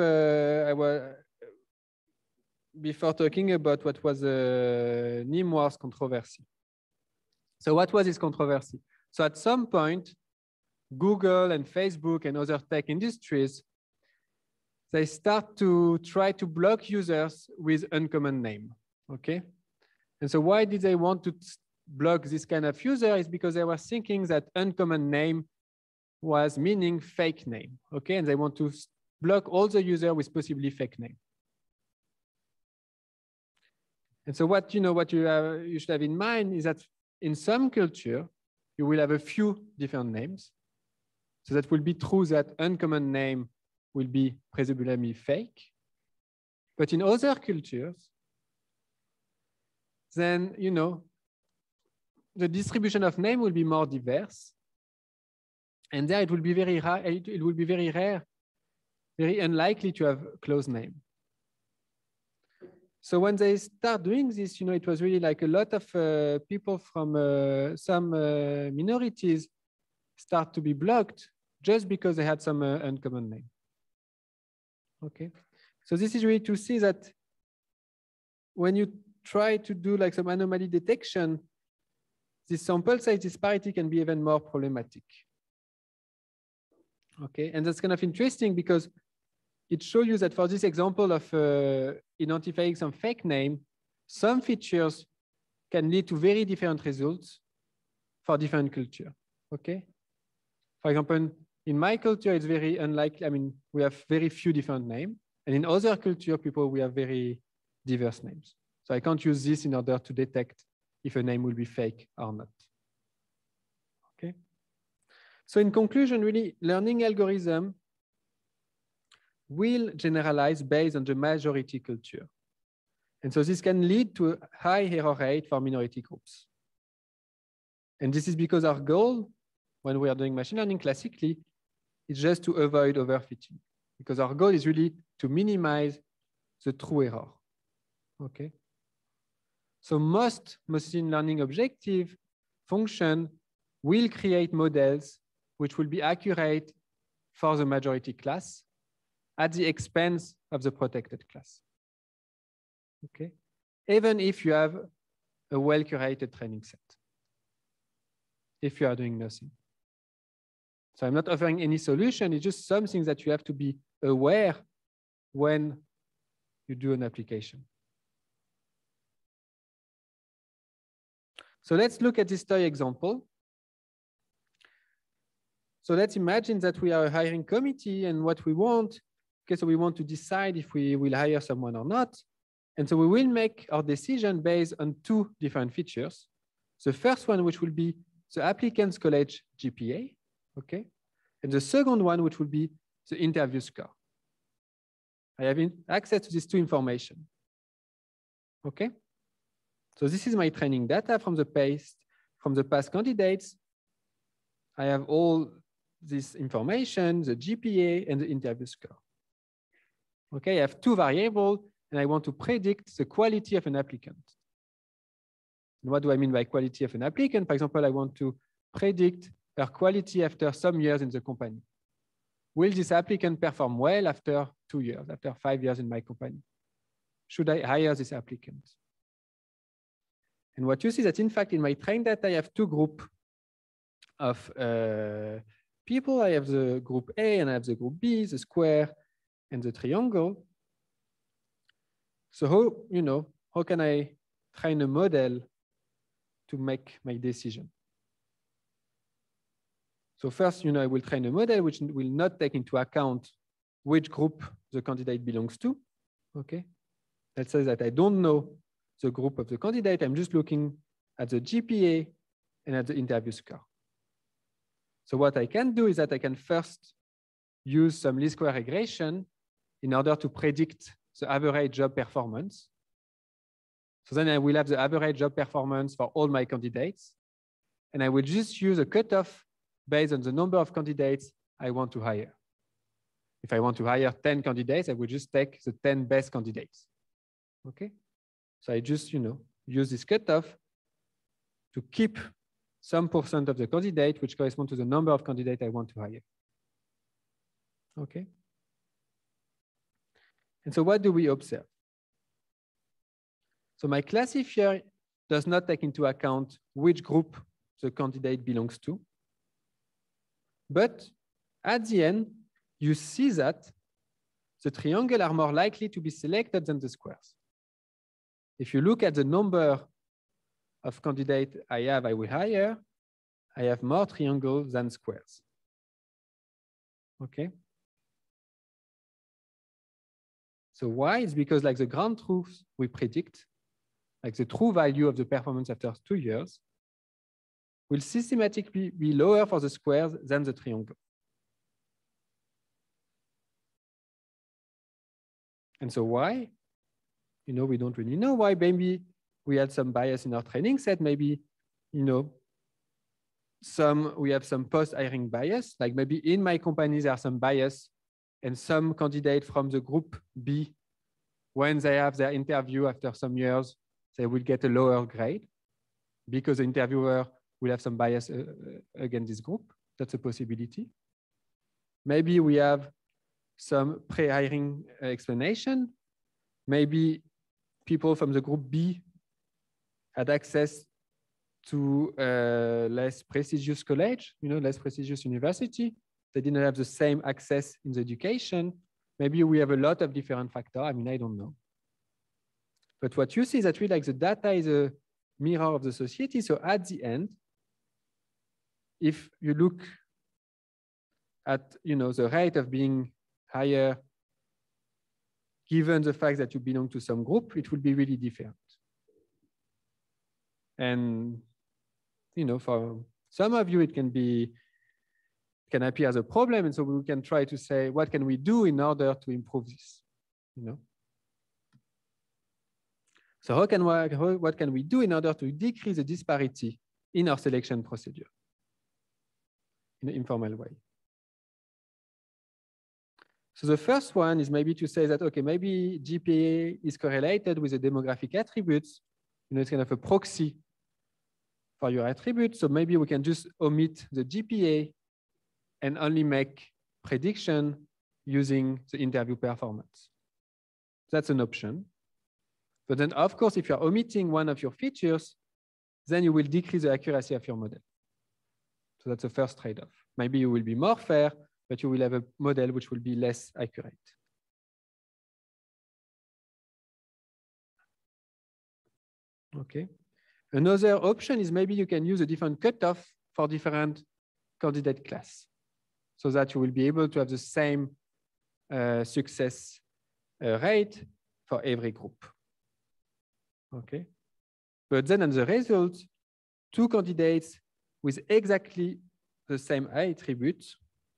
Speaker 1: before talking about what was Neymar's controversy. So what was this controversy? So at some point, Google and Facebook and other tech industries, they start to try to block users with uncommon name, okay? And so why did they want to block this kind of user? Is because they were thinking that uncommon name was meaning fake name, okay? And they want to block all the users with possibly fake name. And so what you should have in mind is that in some culture, you will have a few different names. So that will be true that uncommon name will be presumably fake. But in other cultures, then, the distribution of name will be more diverse. And there it will be very rare, it will be very rare, very unlikely to have a close name. So when they start doing this, it was really like a lot of people from some minorities start to be blocked just because they had some uncommon name. Okay, so this is really to see that when you try to do like some anomaly detection, this sample size disparity can be even more problematic. Okay, and that's kind of interesting because it shows you that for this example of identifying some fake name, some features can lead to very different results for different culture. Okay, for example, in my culture, it's very unlikely. I mean, we have very few different names. And in other culture, we have very diverse names. So I can't use this in order to detect if a name will be fake or not. Okay. So in conclusion, really, learning algorithm will generalize based on the majority culture. And so this can lead to a high error rate for minority groups. And this is because our goal when we are doing machine learning classically is just to avoid overfitting, because our goal is really to minimize the true error. Okay. So most machine learning objective function will create models which will be accurate for the majority class at the expense of the protected class. Okay. Even if you have a well-curated training set, if you are doing nothing. So I'm not offering any solution. It's just something that you have to be aware when you do an application. So let's look at this toy example. So let's imagine that we are a hiring committee and what we want. Okay, so we want to decide if we will hire someone or not. And so we will make our decision based on two different features. The first one, which will be the applicant's college GPA, okay? And the second one, which will be the interview score. I have access to these two information, okay? So this is my training data from the past candidates. I have all this information, the GPA and the interview score. Okay, I have two variables and I want to predict the quality of an applicant. And what do I mean by quality of an applicant? For example, I want to predict her quality after some years in the company. Will this applicant perform well after 2 years, after 5 years in my company? Should I hire this applicant? And what you see that in fact in my training data, I have two groups of people. I have the group A and I have the group B, the square and the triangle. So how can I train a model to make my decision? So first, I will train a model which will not take into account which group the candidate belongs to. Okay, let's say that I don't know the group of the candidate. I'm just looking at the GPA and at the interview score. So what I can do is that I can first use some least square regression in order to predict the average job performance. So then I will have the average job performance for all my candidates. And I will just use a cutoff based on the number of candidates I want to hire. If I want to hire 10 candidates, I will just take the 10 best candidates. Okay? So I just, use this cutoff to keep some percent of the candidate, which corresponds to the number of candidates I want to hire. Okay? And so what do we observe? So my classifier does not take into account which group the candidate belongs to. But at the end, you see that the triangles are more likely to be selected than the squares. If you look at the number of candidates I will hire, I have more triangles than squares. Okay? So why? It's because like the ground truth we predict, like the true value of the performance after 2 years, will systematically be lower for the squares than the triangle. And so why? We don't really know why. Maybe we had some bias in our training set. Maybe, we have some post-hiring bias. Like maybe in my company, there are some bias and some candidate from the group B, when they have their interview after some years, they will get a lower grade because the interviewer will have some bias against this group. That's a possibility. Maybe we have some pre-hiring explanation. Maybe people from the group B had access to less prestigious college, less prestigious university. They didn't have the same access in the education. Maybe we have a lot of different factors. I don't know. But what you see is that really like the data is a mirror of the society. So at the end, if you look at the rate of being higher, given the fact that you belong to some group, it will be really different. And for some of you, it can appear as a problem. And so we can try to say, what can we do in order to improve this? So what can we do in order to decrease the disparity in our selection procedure in an informal way? So the first one is maybe to say that, okay, maybe GPA is correlated with the demographic attributes. It's kind of a proxy for your attributes. So maybe we can just omit the GPA and only make prediction using the interview performance. That's an option. But then, of course, if you're omitting one of your features, then you will decrease the accuracy of your model. So that's the first trade-off. Maybe you will be more fair, but you will have a model which will be less accurate. Okay. Another option is maybe you can use a different cutoff for different candidate class so that you will be able to have the same success rate for every group. Okay. But then on the result, 2 candidates with exactly the same attributes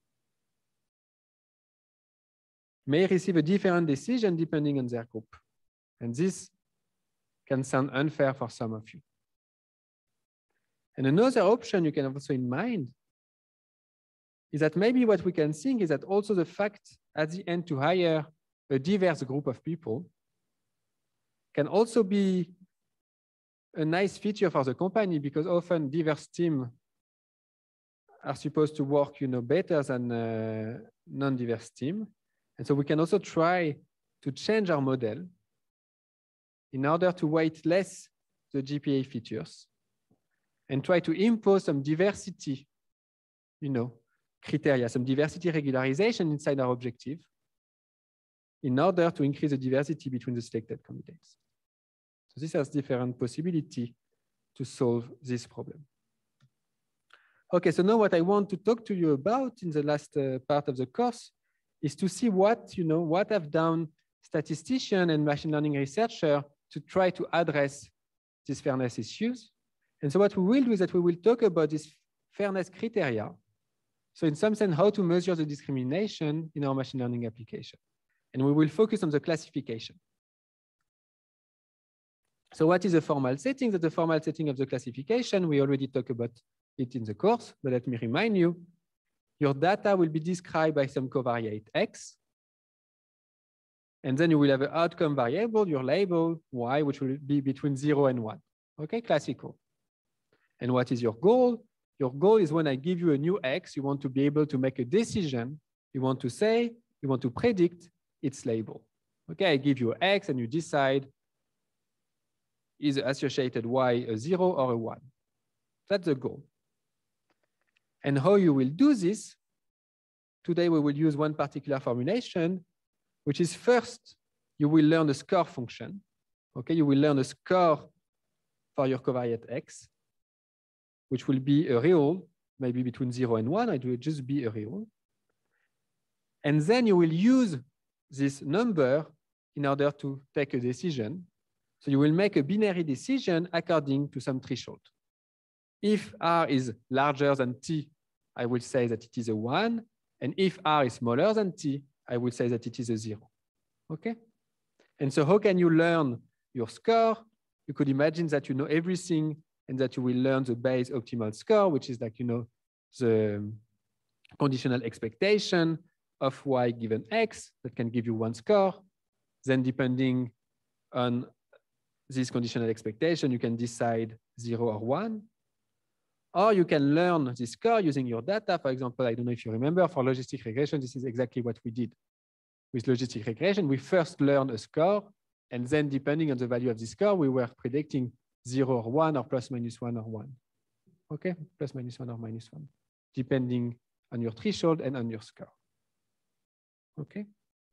Speaker 1: may receive a different decision depending on their group. And this can sound unfair for some of you. And another option you can have also in mind is that maybe what we can think is that also the fact at the end to hire a diverse group of people can also be a nice feature for the company, because often diverse teams are supposed to work better than non-diverse team. And so we can also try to change our model in order to weight less the GPA features and try to impose some diversity, criteria, some diversity regularization inside our objective in order to increase the diversity between the selected candidates. So this has different possibility to solve this problem. Okay, so now what I want to talk to you about in the last part of the course is to see what have done statistician and machine learning researcher to try to address these fairness issues. And so what we will do is that we will talk about these fairness criteria So in some sense, how to measure the discrimination in our machine learning application. And we will focus on the classification. So what is the formal setting? That's the formal setting of the classification. We already talked about it in the course, but let me remind you. Your data will be described by some covariate X. And then you will have an outcome variable, your label Y, which will be between 0 and 1. Okay, classical. And what is your goal? Your goal is when I give you a new X, you want to be able to make a decision. You want to say, you want to predict its label. Okay, I give you X and you decide is associated Y a 0 or a 1. That's the goal. And how you will do this, today we will use one particular formulation, which is first, you will learn a score function. Okay, you will learn a score for your covariate X, which will be a real, maybe between 0 and 1, it will just be a real. And then you will use this number in order to take a decision. So you will make a binary decision according to some threshold. If R is larger than T, I will say that it is a 1. And if R is smaller than T, I will say that it is a 0. Okay? And so how can you learn your score? You could imagine that you know everything and that you will learn the base optimal score, which is like, you know, the conditional expectation of Y given X that can give you one score. Then depending on this conditional expectation, you can decide 0 or 1. Or you can learn this score using your data. For example, I don't know if you remember, for logistic regression, this is exactly what we did. With logistic regression, we first learned a score, and then depending on the value of the score, we were predicting 0 or 1 or plus minus 1 or 1. Okay, plus minus 1 or minus 1, depending on your threshold and on your score. Okay.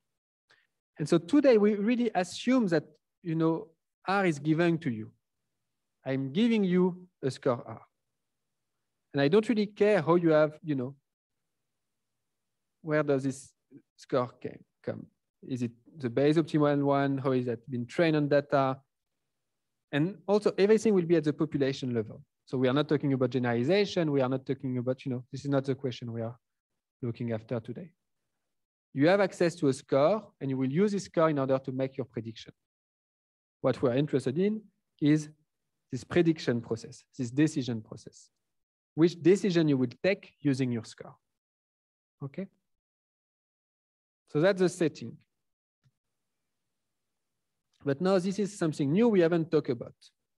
Speaker 1: And so today we really assume that, you know, R is given to you. I'm giving you a score R. And I don't really care how you have, you know, where does this score come? Is it the base optimal one? How is that been trained on data? And also everything will be at the population level. So we are not talking about generalization. We are not talking about, you know, this is not the question we are looking after today. You have access to a score and you will use this score in order to make your prediction. What we are interested in is this prediction process, this decision process. Which decision you will take using your score. Okay? So that's the setting. But now this is something new we haven't talked about.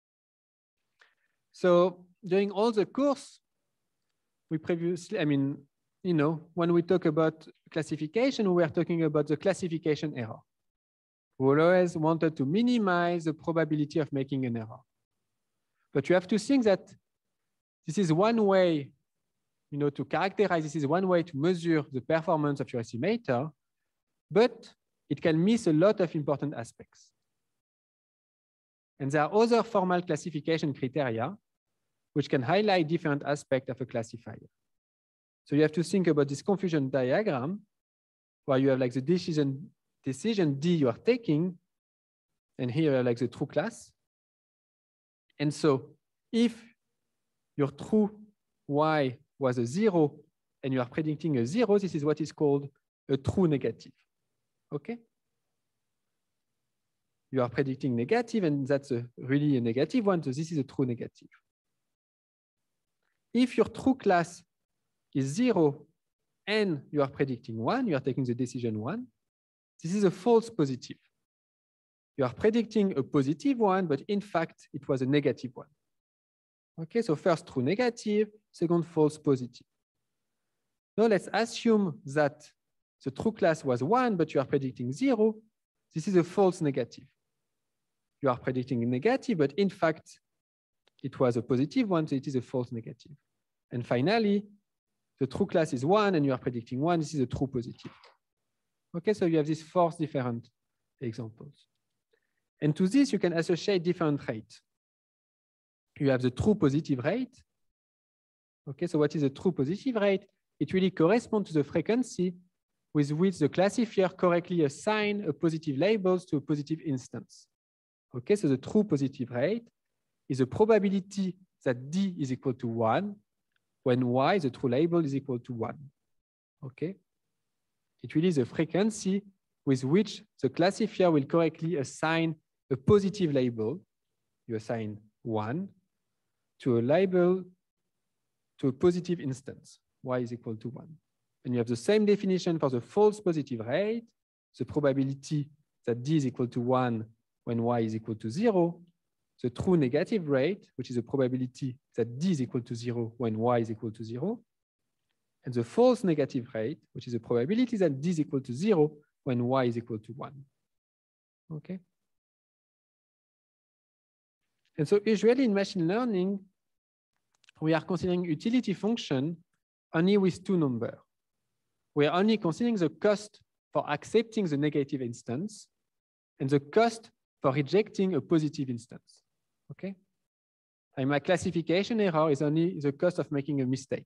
Speaker 1: So during all the course, we previously, I mean, you know, when we talk about classification, we were talking about the classification error. We always wanted to minimize the probability of making an error. But you have to think that this is one way, you know, to characterize, this is one way to measure the performance of your estimator, but it can miss a lot of important aspects. And there are other formal classification criteria which can highlight different aspects of a classifier. So you have to think about this confusion diagram where you have like the decision D you are taking, and here you have like the true class. And so if your true Y was a 0 and you are predicting a 0, this is what is called a true negative. Okay? You are predicting negative, and that's really a negative one, so this is a true negative. If your true class is 0 and you are predicting 1, you are taking the decision 1, this is a false positive. You are predicting a positive one, but in fact, it was a negative one. Okay, so first true negative, second false positive. Now let's assume that the true class was 1, but you are predicting 0. This is a false negative. You are predicting a negative, but in fact, it was a positive one, so it is a false negative. And finally, the true class is 1, and you are predicting 1. This is a true positive. Okay, so you have these 4 different examples. And to this, you can associate different rates. You have the true positive rate. Okay, so what is a true positive rate? It really corresponds to the frequency with which the classifier correctly assigns a positive labels to a positive instance. Okay, so the true positive rate is the probability that D is equal to 1 when y, the true label, is equal to 1. Okay? It really is the frequency with which the classifier will correctly assign a positive label. You assign 1 to a label to a positive instance. Y is equal to 1. And you have the same definition for the false positive rate, the probability that d is equal to 1 when y is equal to 0, the true negative rate, which is the probability that d is equal to 0 when y is equal to 0, and the false negative rate, which is the probability that d is equal to 0 when y is equal to 1. Okay? And so usually in machine learning, we are considering utility function only with two numbers. We are only considering the cost for accepting the negative instance and the cost for rejecting a positive instance. Okay? And my classification error is only the cost of making a mistake.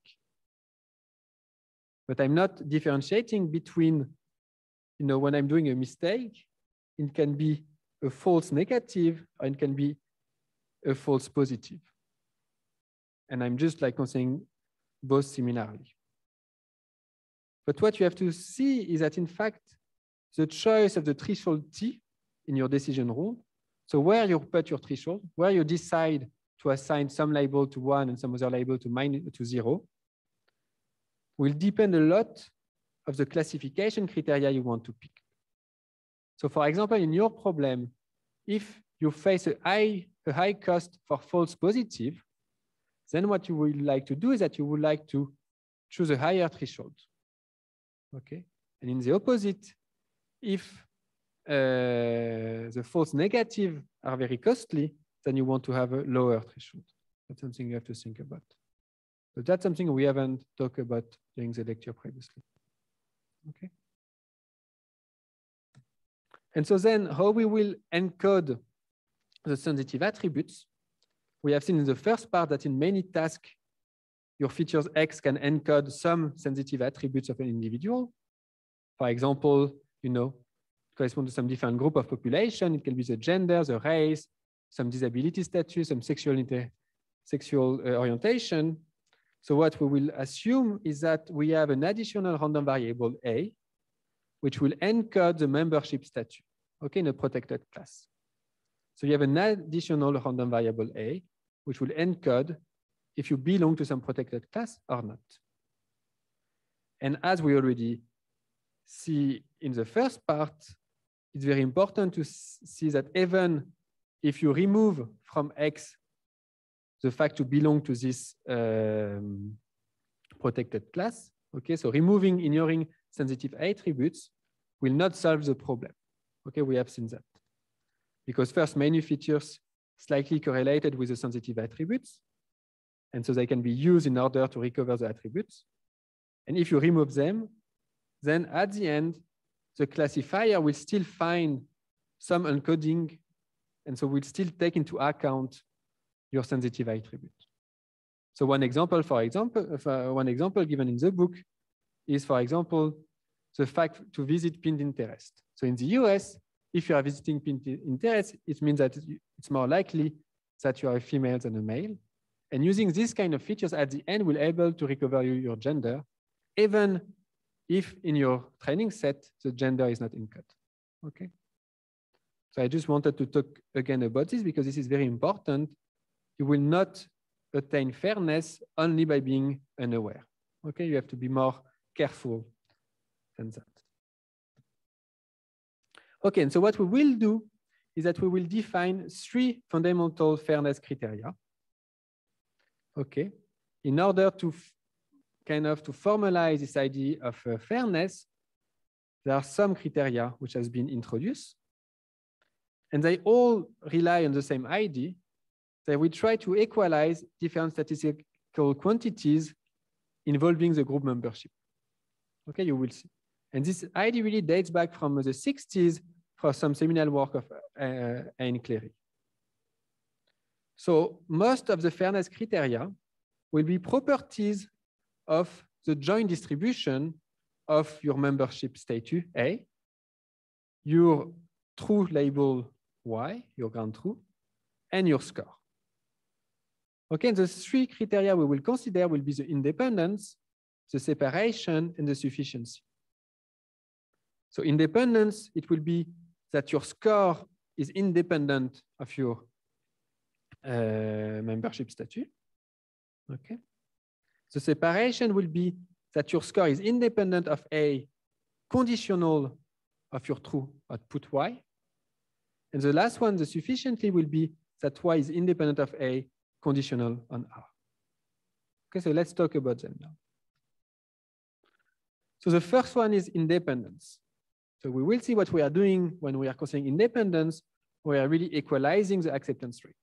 Speaker 1: But I'm not differentiating between, when I'm doing a mistake, it can be a false negative or it can be a false positive. And I'm just like considering both similarly. But what you have to see is that in fact, the choice of the threshold T in your decision rule, so where you put your threshold, where you decide to assign some label to 1 and some other label to 0, will depend a lot of the classification criteria you want to pick. So for example, in your problem, if you face a high cost for false positive, then what you would like to do is that you would like to choose a higher threshold. Okay, and in the opposite, if the false negative are very costly, then you want to have a lower threshold. That's something you have to think about. But that's something we haven't talked about during the lecture previously. Okay. And so then how we will encode the sensitive attributes. We have seen in the first part that in many tasks, your features X can encode some sensitive attributes of an individual. For example, correspond to some different group of population. It can be the gender, the race, some disability status, some sexual orientation. So what we will assume is that we have an additional random variable A, which will encode the membership status, okay, in a protected class. So you have an additional random variable A, which will encode if you belong to some protected class or not. And as we already see in the first part, it's very important to see that even if you remove from X the fact to belong to this protected class, okay, so ignoring sensitive attributes will not solve the problem. Okay, we have seen that. Because first, many features slightly correlated with the sensitive attributes, and so they can be used in order to recover the attributes. And if you remove them, then at the end, the classifier will still find some encoding, and so will still take into account your sensitive attribute. So one example given in the book is, for example, the fact to visit pinned interest. So in the US, if you are visiting pinned interest, it means that it's more likely that you are a female than a male. And using these kind of features at the end will able to recover your gender, even if in your training set, the gender is not encoded. Okay. So I just wanted to talk again about this because this is very important. You will not attain fairness only by being unaware. Okay, you have to be more careful than that. Okay, and so what we will do is that we will define 3 fundamental fairness criteria. Okay, in order to to formalize this idea of fairness, there are some criteria which has been introduced, and they all rely on the same idea. That we try to equalize different statistical quantities involving the group membership. Okay, you will see. And this idea really dates back from the 60s for some seminal work of Ian Cleary. So most of the fairness criteria will be properties of the joint distribution of your membership status A, your true label Y, your ground true, and your score. Okay, and the three criteria we will consider will be the independence, the separation, and the sufficiency. So independence, it will be that your score is independent of your membership statute. Okay. The separation will be that your score is independent of A, conditional of your true output Y. And the last one, the sufficiently, will be that Y is independent of A, conditional on R. Okay, so let's talk about them now. So the first one is independence. So we will see what we are doing when we are considering independence. We are really equalizing the acceptance rate.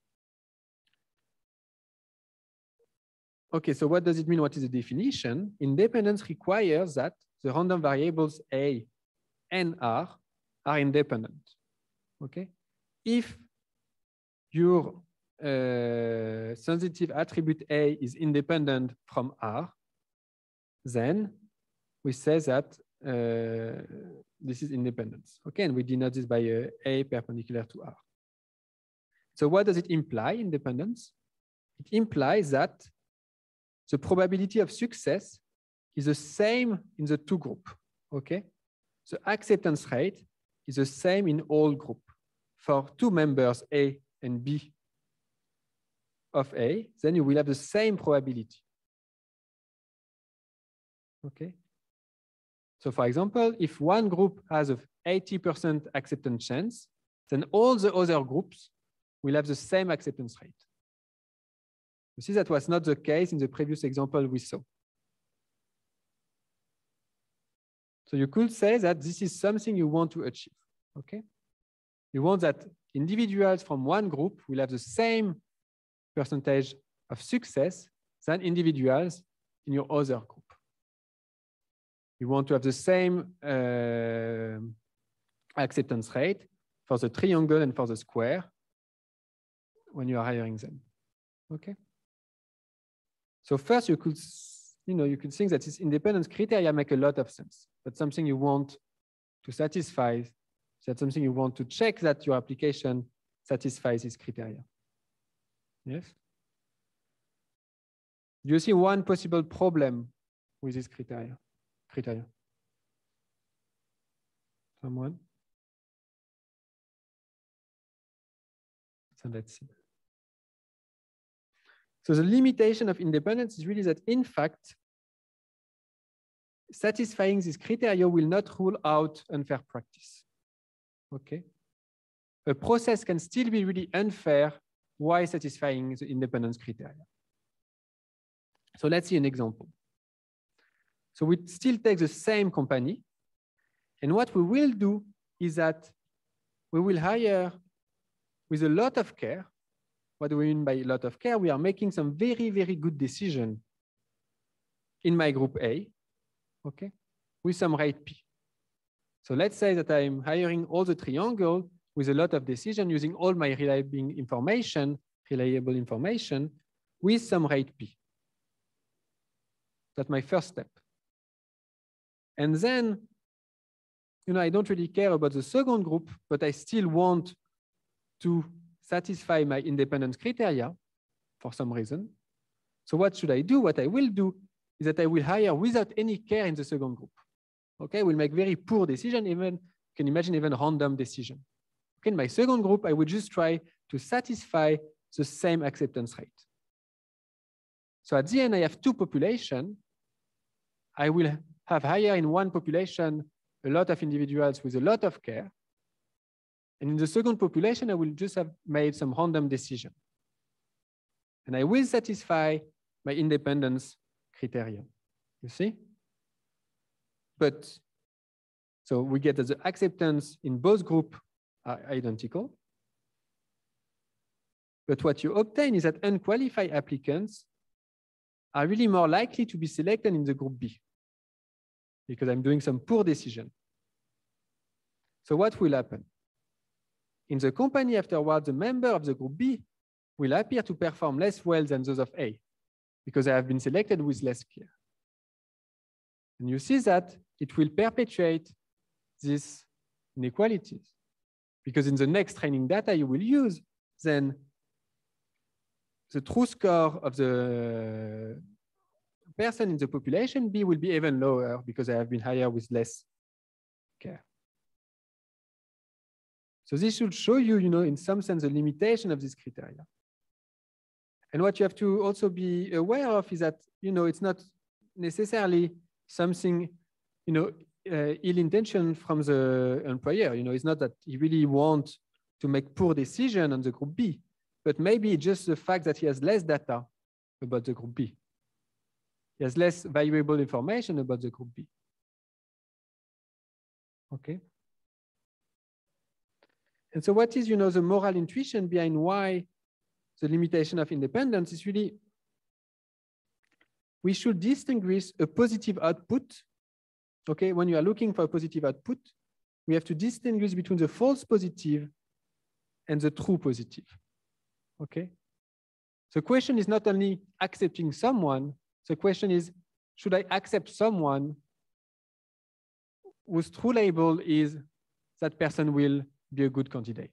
Speaker 1: Okay, so what does it mean? What is the definition? Independence requires that the random variables A and R are independent. Okay, if your sensitive attribute A is independent from R, then we say that this is independence. Okay, and we denote this by A perpendicular to R. So what does it imply, independence? It implies that the probability of success is the same in the two groups. Okay, the acceptance rate is the same in all groups. For two members, A and B of A, then you will have the same probability. Okay. So for example, if one group has an 80% acceptance chance, then all the other groups will have the same acceptance rate. You see that was not the case in the previous example we saw. So you could say that this is something you want to achieve. Okay. You want that individuals from one group will have the same percentage of success than individuals in your other group. You want to have the same acceptance rate for the triangle and for the square when you are hiring them. Okay. So first, you could think that this independence criteria make a lot of sense. That's something you want to satisfy. That's something you want to check that your application satisfies this criteria. Yes. Do you see one possible problem with this criteria? Someone? So let's see. So the limitation of independence is really that, in fact, satisfying this criteria will not rule out unfair practice. Okay. A process can still be really unfair while satisfying the independence criteria. So let's see an example. So we still take the same company. And what we will do is that we will hire with a lot of care. What do we mean by a lot of care? We are making some very, very good decision in my group A, okay, with some rate P. So let's say that I'm hiring all the triangle with a lot of decision using all my reliable information with some rate P. That's my first step. And then, I don't really care about the second group, but I still want to satisfy my independence criteria for some reason. So what should I do? What I will do is that I will hire without any care in the second group. Okay, we'll make very poor decision, even, you can imagine even random decision. Okay, in my second group, I will just try to satisfy the same acceptance rate. So at the end, I have two populations. I will have higher in one population a lot of individuals with a lot of care. And in the second population, I will just have made some random decision. And I will satisfy my independence criteria. You see? But so we get that the acceptance in both groups are identical. But what you obtain is that unqualified applicants are really more likely to be selected in the group B because I'm doing some poor decision. So what will happen? In the company afterwards, the member of the group B will appear to perform less well than those of A because they have been selected with less care. And you see that it will perpetuate these inequalities because in the next training data you will use, then the true score of the person in the population B will be even lower because they have been hired with less care. So this should show you, in some sense, the limitation of this criteria. And what you have to also be aware of is that, it's not necessarily something, ill intention from the employer. It's not that he really wants to make poor decision on the group B, but maybe just the fact that he has less data about the group B. He has less valuable information about the group B. Okay. And so what is, the moral intuition behind why the limitation of independence is really, we should distinguish a positive output. Okay, when you are looking for a positive output, we have to distinguish between the false positive and the true positive. Okay. The question is not only accepting someone, the question is, should I accept someone whose true label is that person will be a good candidate?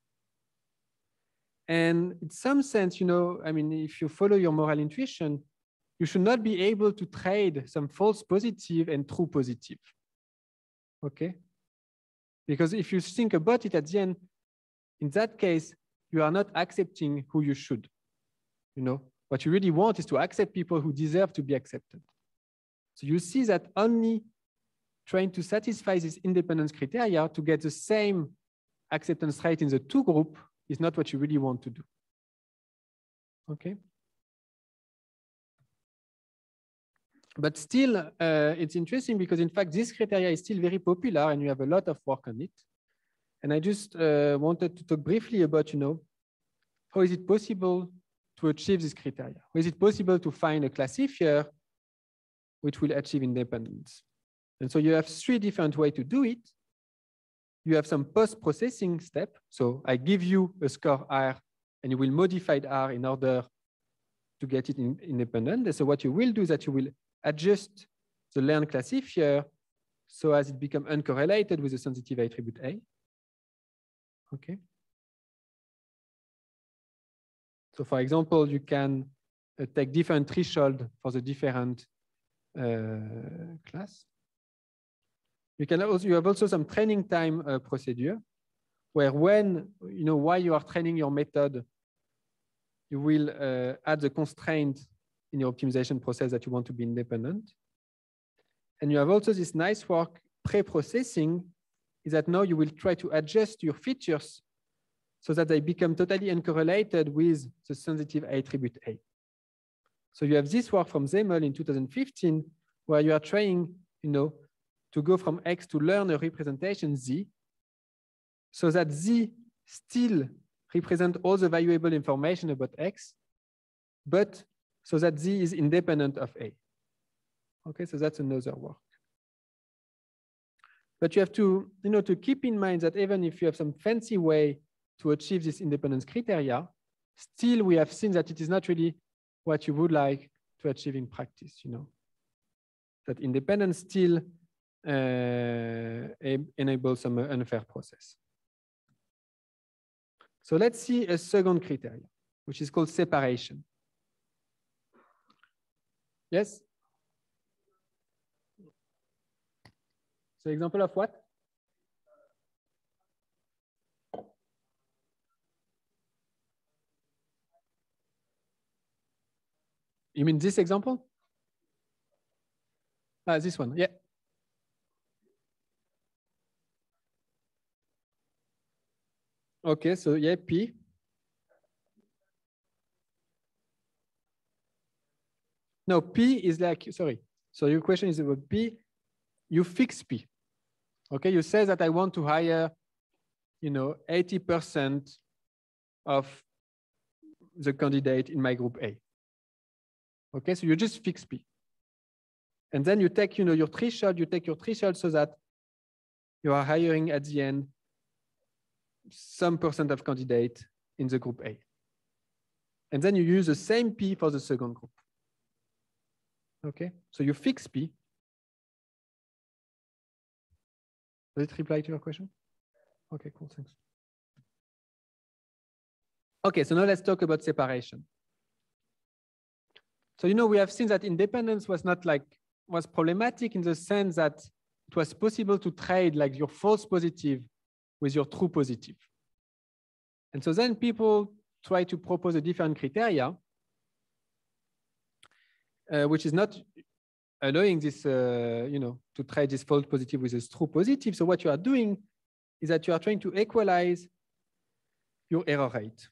Speaker 1: And in some sense, if you follow your moral intuition, you should not be able to trade some false positive and true positive. Okay? Because if you think about it at the end, in that case, you are not accepting who you should. What you really want is to accept people who deserve to be accepted. So you see that only trying to satisfy this independence criteria to get the same acceptance rate in the two group is not what you really want to do. Okay. But still, it's interesting because in fact, this criteria is still very popular and you have a lot of work on it. And I just wanted to talk briefly about, how is it possible to achieve this criteria? How is it possible to find a classifier which will achieve independence? And so you have three different ways to do it. You have some post-processing step. So I give you a score R and you will modify R in order to get it independent. And so what you will do is that you will adjust the learned classifier so as it becomes uncorrelated with the sensitive attribute A. Okay. So for example, you can take different threshold for the different class. You have also some training time procedure where when, while you are training your method, you will add the constraint in your optimization process that you want to be independent. And you have also this nice work pre-processing is that now you will try to adjust your features so that they become totally uncorrelated with the sensitive attribute A. So you have this work from Zemel in 2015, where you are trying, to go from X to learn a representation Z, so that Z still represent all the valuable information about X, but so that Z is independent of A. Okay, so that's another work. But you have to, to keep in mind that even if you have some fancy way to achieve this independence criteria, still we have seen that it is not really what you would like to achieve in practice, that independence still enables some unfair process. So let's see a second criteria, which is called separation. Yes? So example of what? You mean this example? This one, yeah. Okay, so yeah, P. No, P is like, sorry. So your question is about P. You fix P. Okay, you say that I want to hire, 80% of the candidate in my group A. Okay, so you just fix P. And then you take, your threshold, so that you are hiring at the end some percent of candidate in the group A. And then you use the same P for the second group. Okay, so you fix P. Does it reply to your question? Okay, cool, thanks. Okay, so now let's talk about separation. So, you know, we have seen that independence was problematic in the sense that it was possible to trade like your false positive with your true positive. And so then people try to propose a different criteria, which is not allowing this, you know, to trade this false positive with this true positive. So what you are doing is that you are trying to equalize your error rate.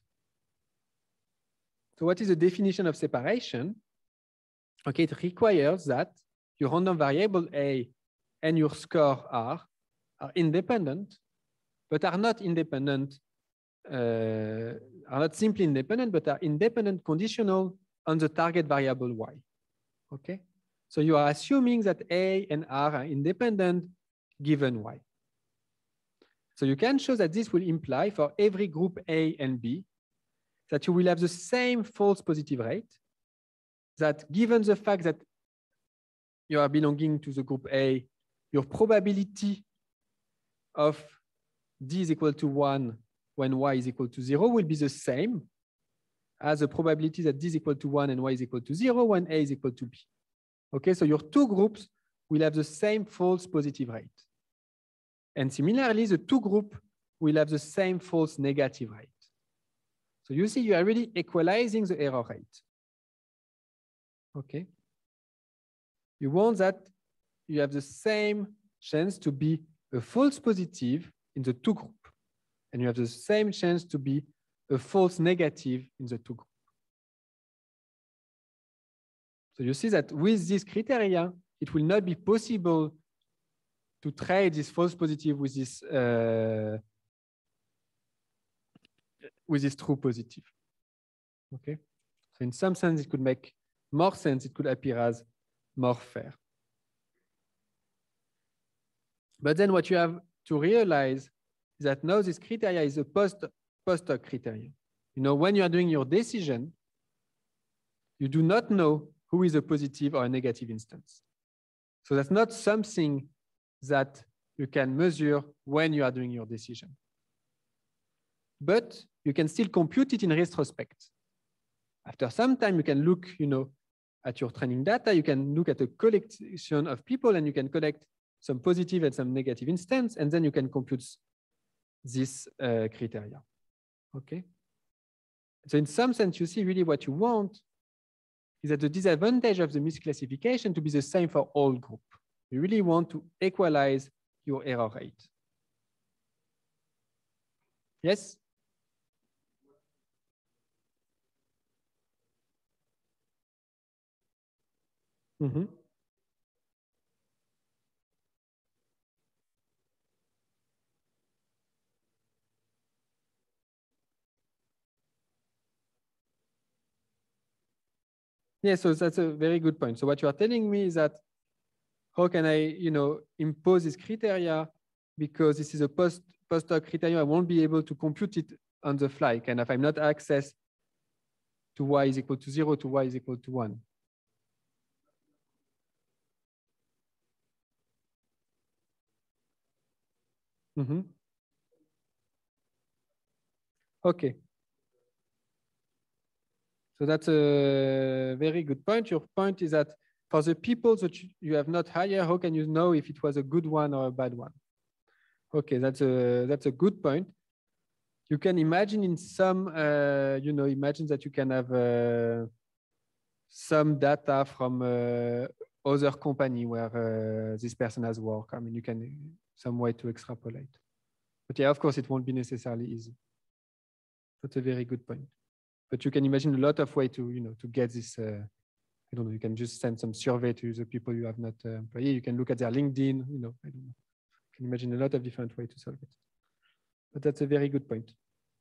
Speaker 1: So what is the definition of separation? Okay, it requires that your random variable A and your score R are independent, but are not independent, are not simply independent, but are independent conditional on the target variable Y. Okay, so you are assuming that A and R are independent given Y. So you can show that this will imply for every group A and B that you will have the same false positive rate, that given the fact that you are belonging to the group A, your probability of D is equal to 1 when Y is equal to 0 will be the same as the probability that D is equal to 1 and Y is equal to 0 when A is equal to B. Okay, so your two groups will have the same false positive rate. And similarly, the two groups will have the same false negative rate. So you see, you are really equalizing the error rate. Okay. You want that you have the same chance to be a false positive in the two groups, and you have the same chance to be a false negative in the two groups. So you see that with this criteria, it will not be possible to trade this false positive with this true positive. Okay. So in some sense, it could make more sense. It could appear as more fair. But then what you have to realize is that now this criteria is a post-hoc criteria. You know, when you are doing your decision, you do not know who is a positive or a negative instance. So that's not something that you can measure when you are doing your decision. But you can still compute it in retrospect. After some time, you can look, you know, at your training data, you can look at a collection of people and you can collect some positive and some negative instance, and then you can compute this criteria. Okay. So in some sense, you see really what you want is that the disadvantage of the misclassification to be the same for all groups. You really want to equalize your error rate. Yes? Mm-hmm. Yeah, so that's a very good point. So what you are telling me is that how can I, you know, impose this criteria because this is a post-hoc criteria, I won't be able to compute it on the fly. Kind of, I'm not access to Y is equal to 0 to Y is equal to 1. Mm-hmm. Okay. So that's a very good point. Your point is that for the people that you have not hired, how can you know if it was a good one or a bad one? Okay, that's a good point. You can imagine in some, you know, imagine that you can have some data from other company where this person has worked. I mean, you can some way to extrapolate. But yeah, of course, it won't be necessarily easy. That's a very good point. But you can imagine a lot of ways to, you know, to get this. I don't know. You can just send some survey to the people you have not employed. You can look at their LinkedIn. You know, I don't know. You can imagine a lot of different ways to solve it. But that's a very good point.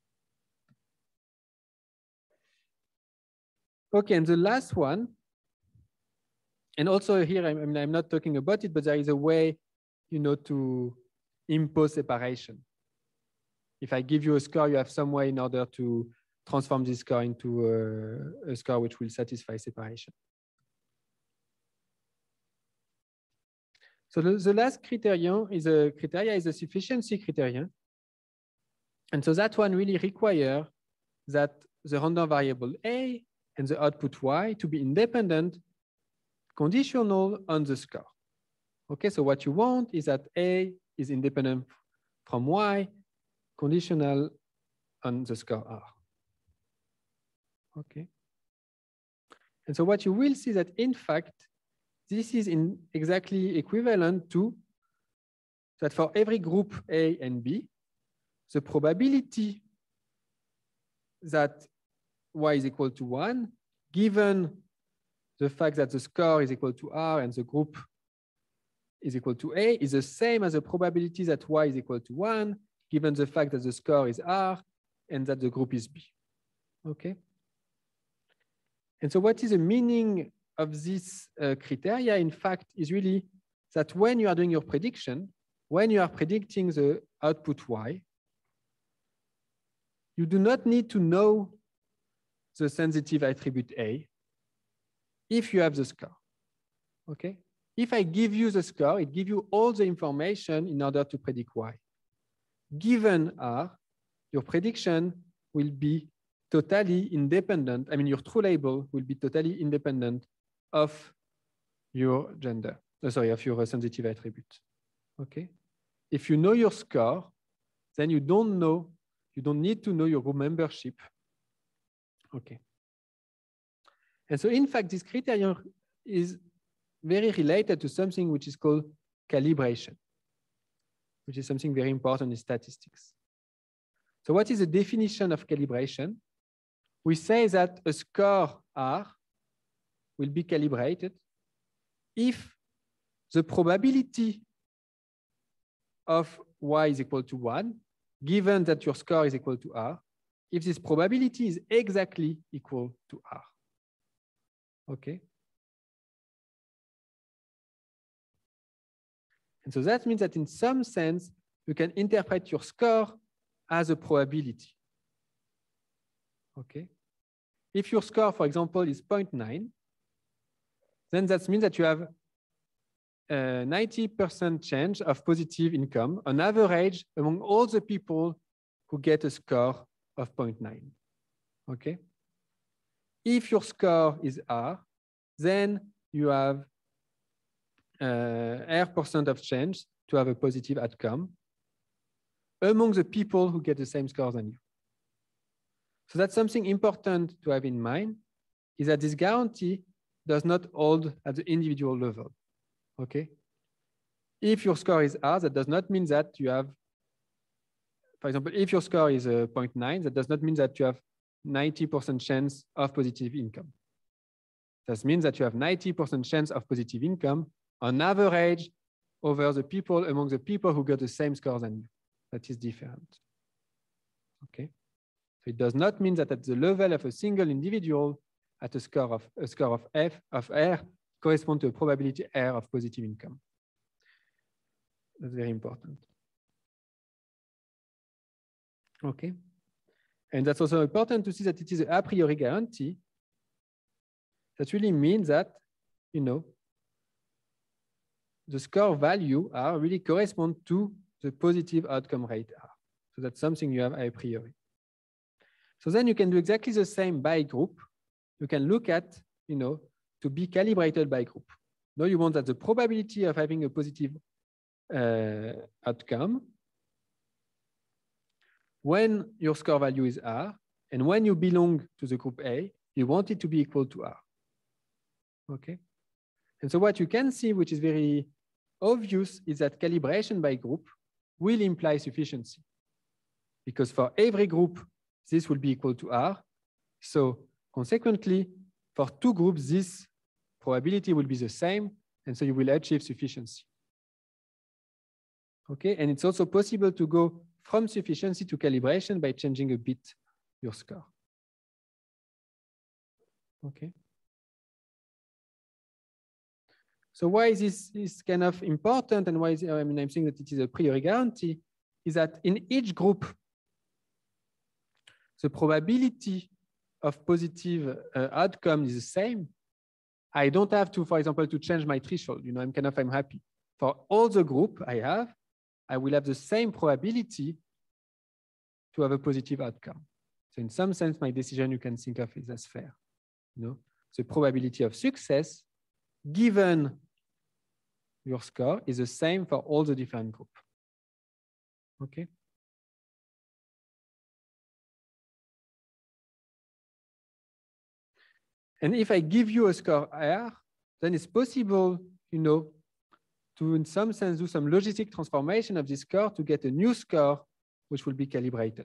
Speaker 1: Okay, and the last one, and also here, I mean, I'm not talking about it, but there is a way, you know, to impose separation. If I give you a score, you have some way in order to transform this score into a score which will satisfy separation. So the last criterion is a sufficiency criterion. And so that one really requires that the random variable A and the output y to be independent, conditional on the score. Okay, so what you want is that A is independent from y, conditional on the score R. Okay. And so what you will see that in fact, this is exactly equivalent to that for every group A and B, the probability that y is equal to 1, given the fact that the score is equal to R and the group is equal to A, is the same as the probability that y is equal to 1, given the fact that the score is R and that the group is B. Okay. And so what is the meaning of this criteria, in fact, is really that when you are doing your prediction, when you are predicting the output y, you do not need to know the sensitive attribute A if you have the score. Okay? If I give you the score, it gives you all the information in order to predict y. Given R, your prediction will be totally independent. I mean, your true label will be totally independent of your gender, sorry, of your sensitive attribute. Okay? If you know your score, then you don't need to know your group membership. Okay. And so in fact, this criterion is very related to something which is called calibration, which is something very important in statistics. So what is the definition of calibration? We say that a score R will be calibrated if the probability of y is equal to 1, given that your score is equal to R, if this probability is exactly equal to R. Okay. And so that means that in some sense, you can interpret your score as a probability. Okay. If your score, for example, is 0.9, then that means that you have a 90% chance of positive income on average among all the people who get a score of 0.9. Okay. If your score is R, then you have R% of chance to have a positive outcome among the people who get the same score than you. So that's something important to have in mind, is that this guarantee does not hold at the individual level. Okay. If your score is R, that does not mean that you have, for example, if your score is 0.9, that does not mean that you have 90% chance of positive income. That means that you have 90% chance of positive income on average over the people, among the people who got the same score than you. That is different. Okay. So it does not mean that at the level of a single individual, at a score of F of R correspond to a probability R of positive income. That's very important. Okay. And that's also important to see that it is a priori guarantee. That really means that, you know, the score value R really correspond to the positive outcome rate R. So that's something you have a priori. So then you can do exactly the same by group. You can look at, you know, to be calibrated by group. Now you want that the probability of having a positive outcome when your score value is R, and when you belong to the group A, you want it to be equal to R. Okay. And so what you can see, which is very obvious, is that calibration by group will imply sufficiency. Because for every group, this will be equal to R. So consequently, for two groups, this probability will be the same. And so you will achieve sufficiency. Okay. And it's also possible to go from sufficiency to calibration by changing a bit your score. Okay. So why is this kind of important, and why is it, I mean, I'm saying that it is a priori guarantee, is that in each group, the probability of positive outcome is the same. I don't have to, for example, to change my threshold. You know, I'm happy. For all the group I will have the same probability to have a positive outcome. So in some sense, my decision you can think of is as fair. the probability of success given your score is the same for all the different groups. Okay. And if I give you a score R, then it's possible, to in some sense do some logistic transformation of this score to get a new score which will be calibrated.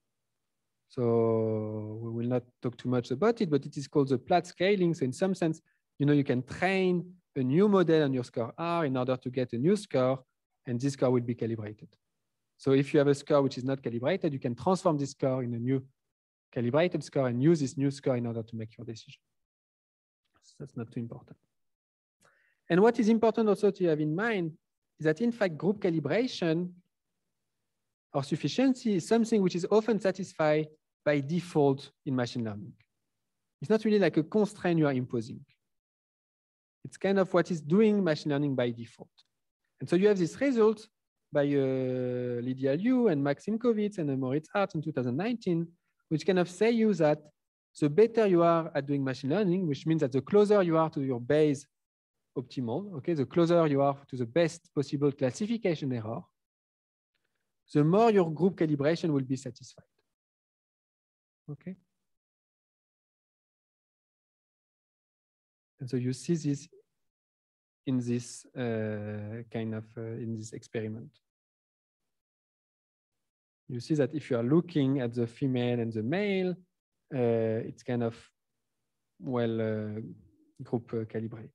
Speaker 1: So we will not talk too much about it, but it is called the Platt scaling. So in some sense, you can train a new model on your score R in order to get a new score, and this score will be calibrated. So if you have a score which is not calibrated, you can transform this score in a new calibrated score and use this new score in order to make your decision. So that's not too important. And what is important also to have in mind is that in fact, group calibration or sufficiency is something which is often satisfied by default in machine learning. It's not really like a constraint you are imposing. It's kind of what is doing machine learning by default. And so you have this result by Lydia Liu and Max Simkovitz and Moritz Hartz in 2019, which kind of say you that the better you are at doing machine learning, which means that the closer you are to your Bayes optimal, okay, the closer you are to the best possible classification error, the more your group calibration will be satisfied. Okay. And so you see this in this in this experiment. You see that if you are looking at the female and the male, it's kind of well group calibrate.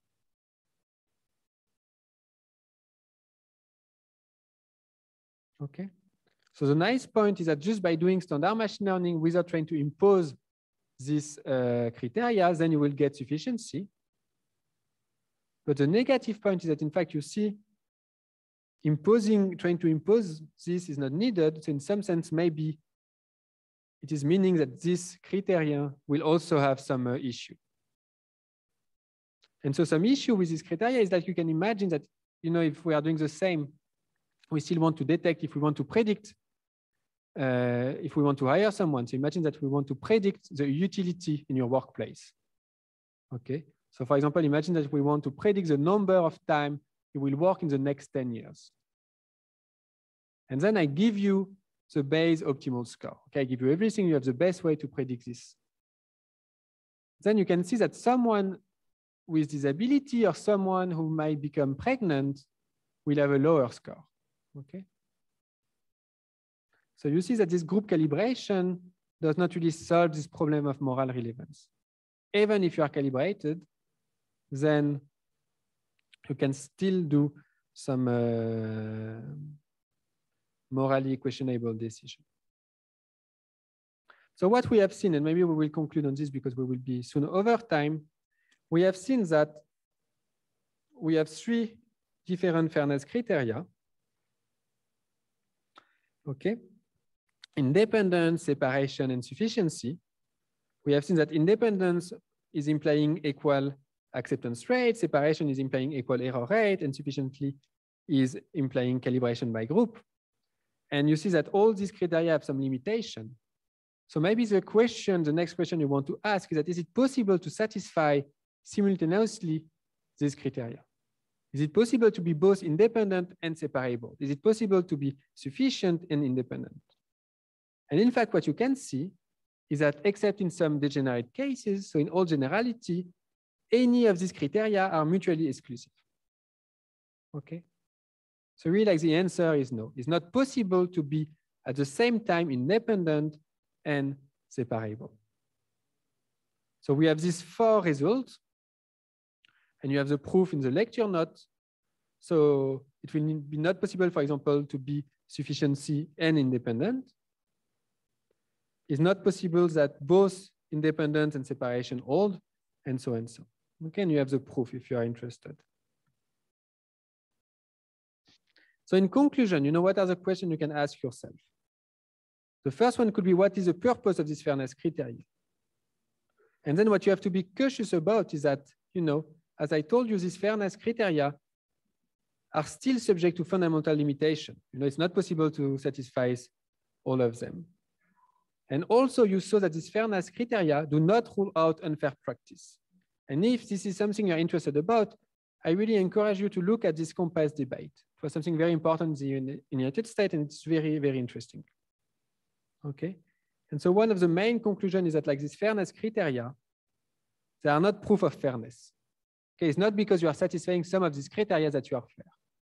Speaker 1: Okay. So the nice point is that just by doing standard machine learning without trying to impose these criteria, then you will get sufficiency. But the negative point is that in fact you see trying to impose this is not needed. So in some sense, maybe it is meaning that this criteria will also have some issue. And so some issue with this criteria is that you can imagine that, if we are doing the same, we still want to detect if we want to predict, if we want to hire someone. So imagine that we want to predict the utility in your workplace. Okay. So for example, imagine that we want to predict the number of time you will work in the next 10 years. And then I give you the Bayes optimal score. Okay, I give you everything. You have the best way to predict this. Then you can see that someone with disability or someone who might become pregnant will have a lower score. Okay. So you see that this group calibration does not really solve this problem of moral relevance. Even if you are calibrated, then you can still do some morally questionable decision. So what we have seen, and maybe we will conclude on this because we will be soon over time, we have seen that we have 3 different fairness criteria. Okay. Independence, separation, and sufficiency. We have seen that independence is implying equal acceptance rate, separation is implying equal error rate, and sufficiently is implying calibration by group. And you see that all these criteria have some limitation. So maybe the next question you want to ask is that, is it possible to satisfy simultaneously these criteria? Is it possible to be both independent and separable? Is it possible to be sufficient and independent? And in fact, what you can see is that except in some degenerate cases, so in all generality, any of these criteria are mutually exclusive. Okay. So really like the answer is no. It's not possible to be at the same time independent and separable. So we have these 4 results, and you have the proof in the lecture notes. So it will be not possible, for example, to be sufficiency and independent. It's not possible that both independence and separation hold, and so and so. Okay, and you have the proof if you are interested. So in conclusion, what are the questions you can ask yourself? The first one could be, what is the purpose of this fairness criteria? And then what you have to be cautious about is that, as I told you, these fairness criteria are still subject to fundamental limitation. It's not possible to satisfy all of them. And also you saw that these fairness criteria do not rule out unfair practice. And if this is something you're interested about, I really encourage you to look at this COMPAS debate. It was something very important in the United States, and it's very, very interesting. Okay. And so one of the main conclusions is that like these fairness criteria, they are not proof of fairness. Okay, it's not because you are satisfying some of these criteria that you are fair.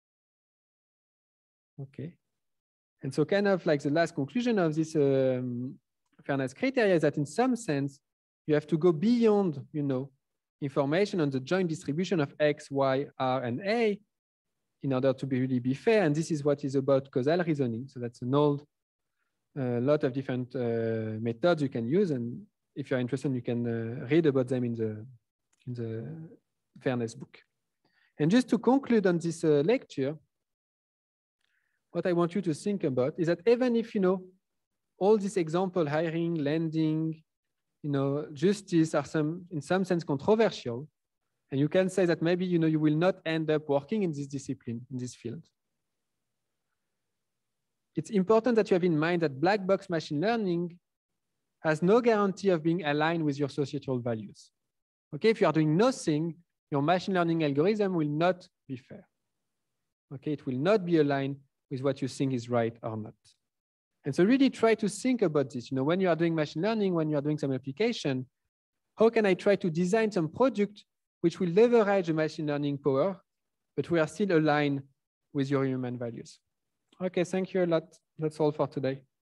Speaker 1: Okay. And so kind of like the last conclusion of this fairness criteria is that in some sense, you have to go beyond, information on the joint distribution of X, Y, R, and A in order to really be fair. And this is what is about causal reasoning. So that's an old lot of different methods you can use. And if you're interested, you can read about them in the fairness book. And just to conclude on this lecture, what I want you to think about is that even if, all these examples, hiring, lending, justice are in some sense controversial, and you can say that maybe, you will not end up working in this discipline, in this field. It's important that you have in mind that black box machine learning has no guarantee of being aligned with your societal values. Okay, if you are doing nothing, your machine learning algorithm will not be fair. Okay, it will not be aligned with what you think is right or not. And so really try to think about this. When you are doing machine learning, when you are doing some application, how can I try to design some product which will leverage the machine learning power, but we are still aligned with your human values? Okay, thank you a lot. That's all for today.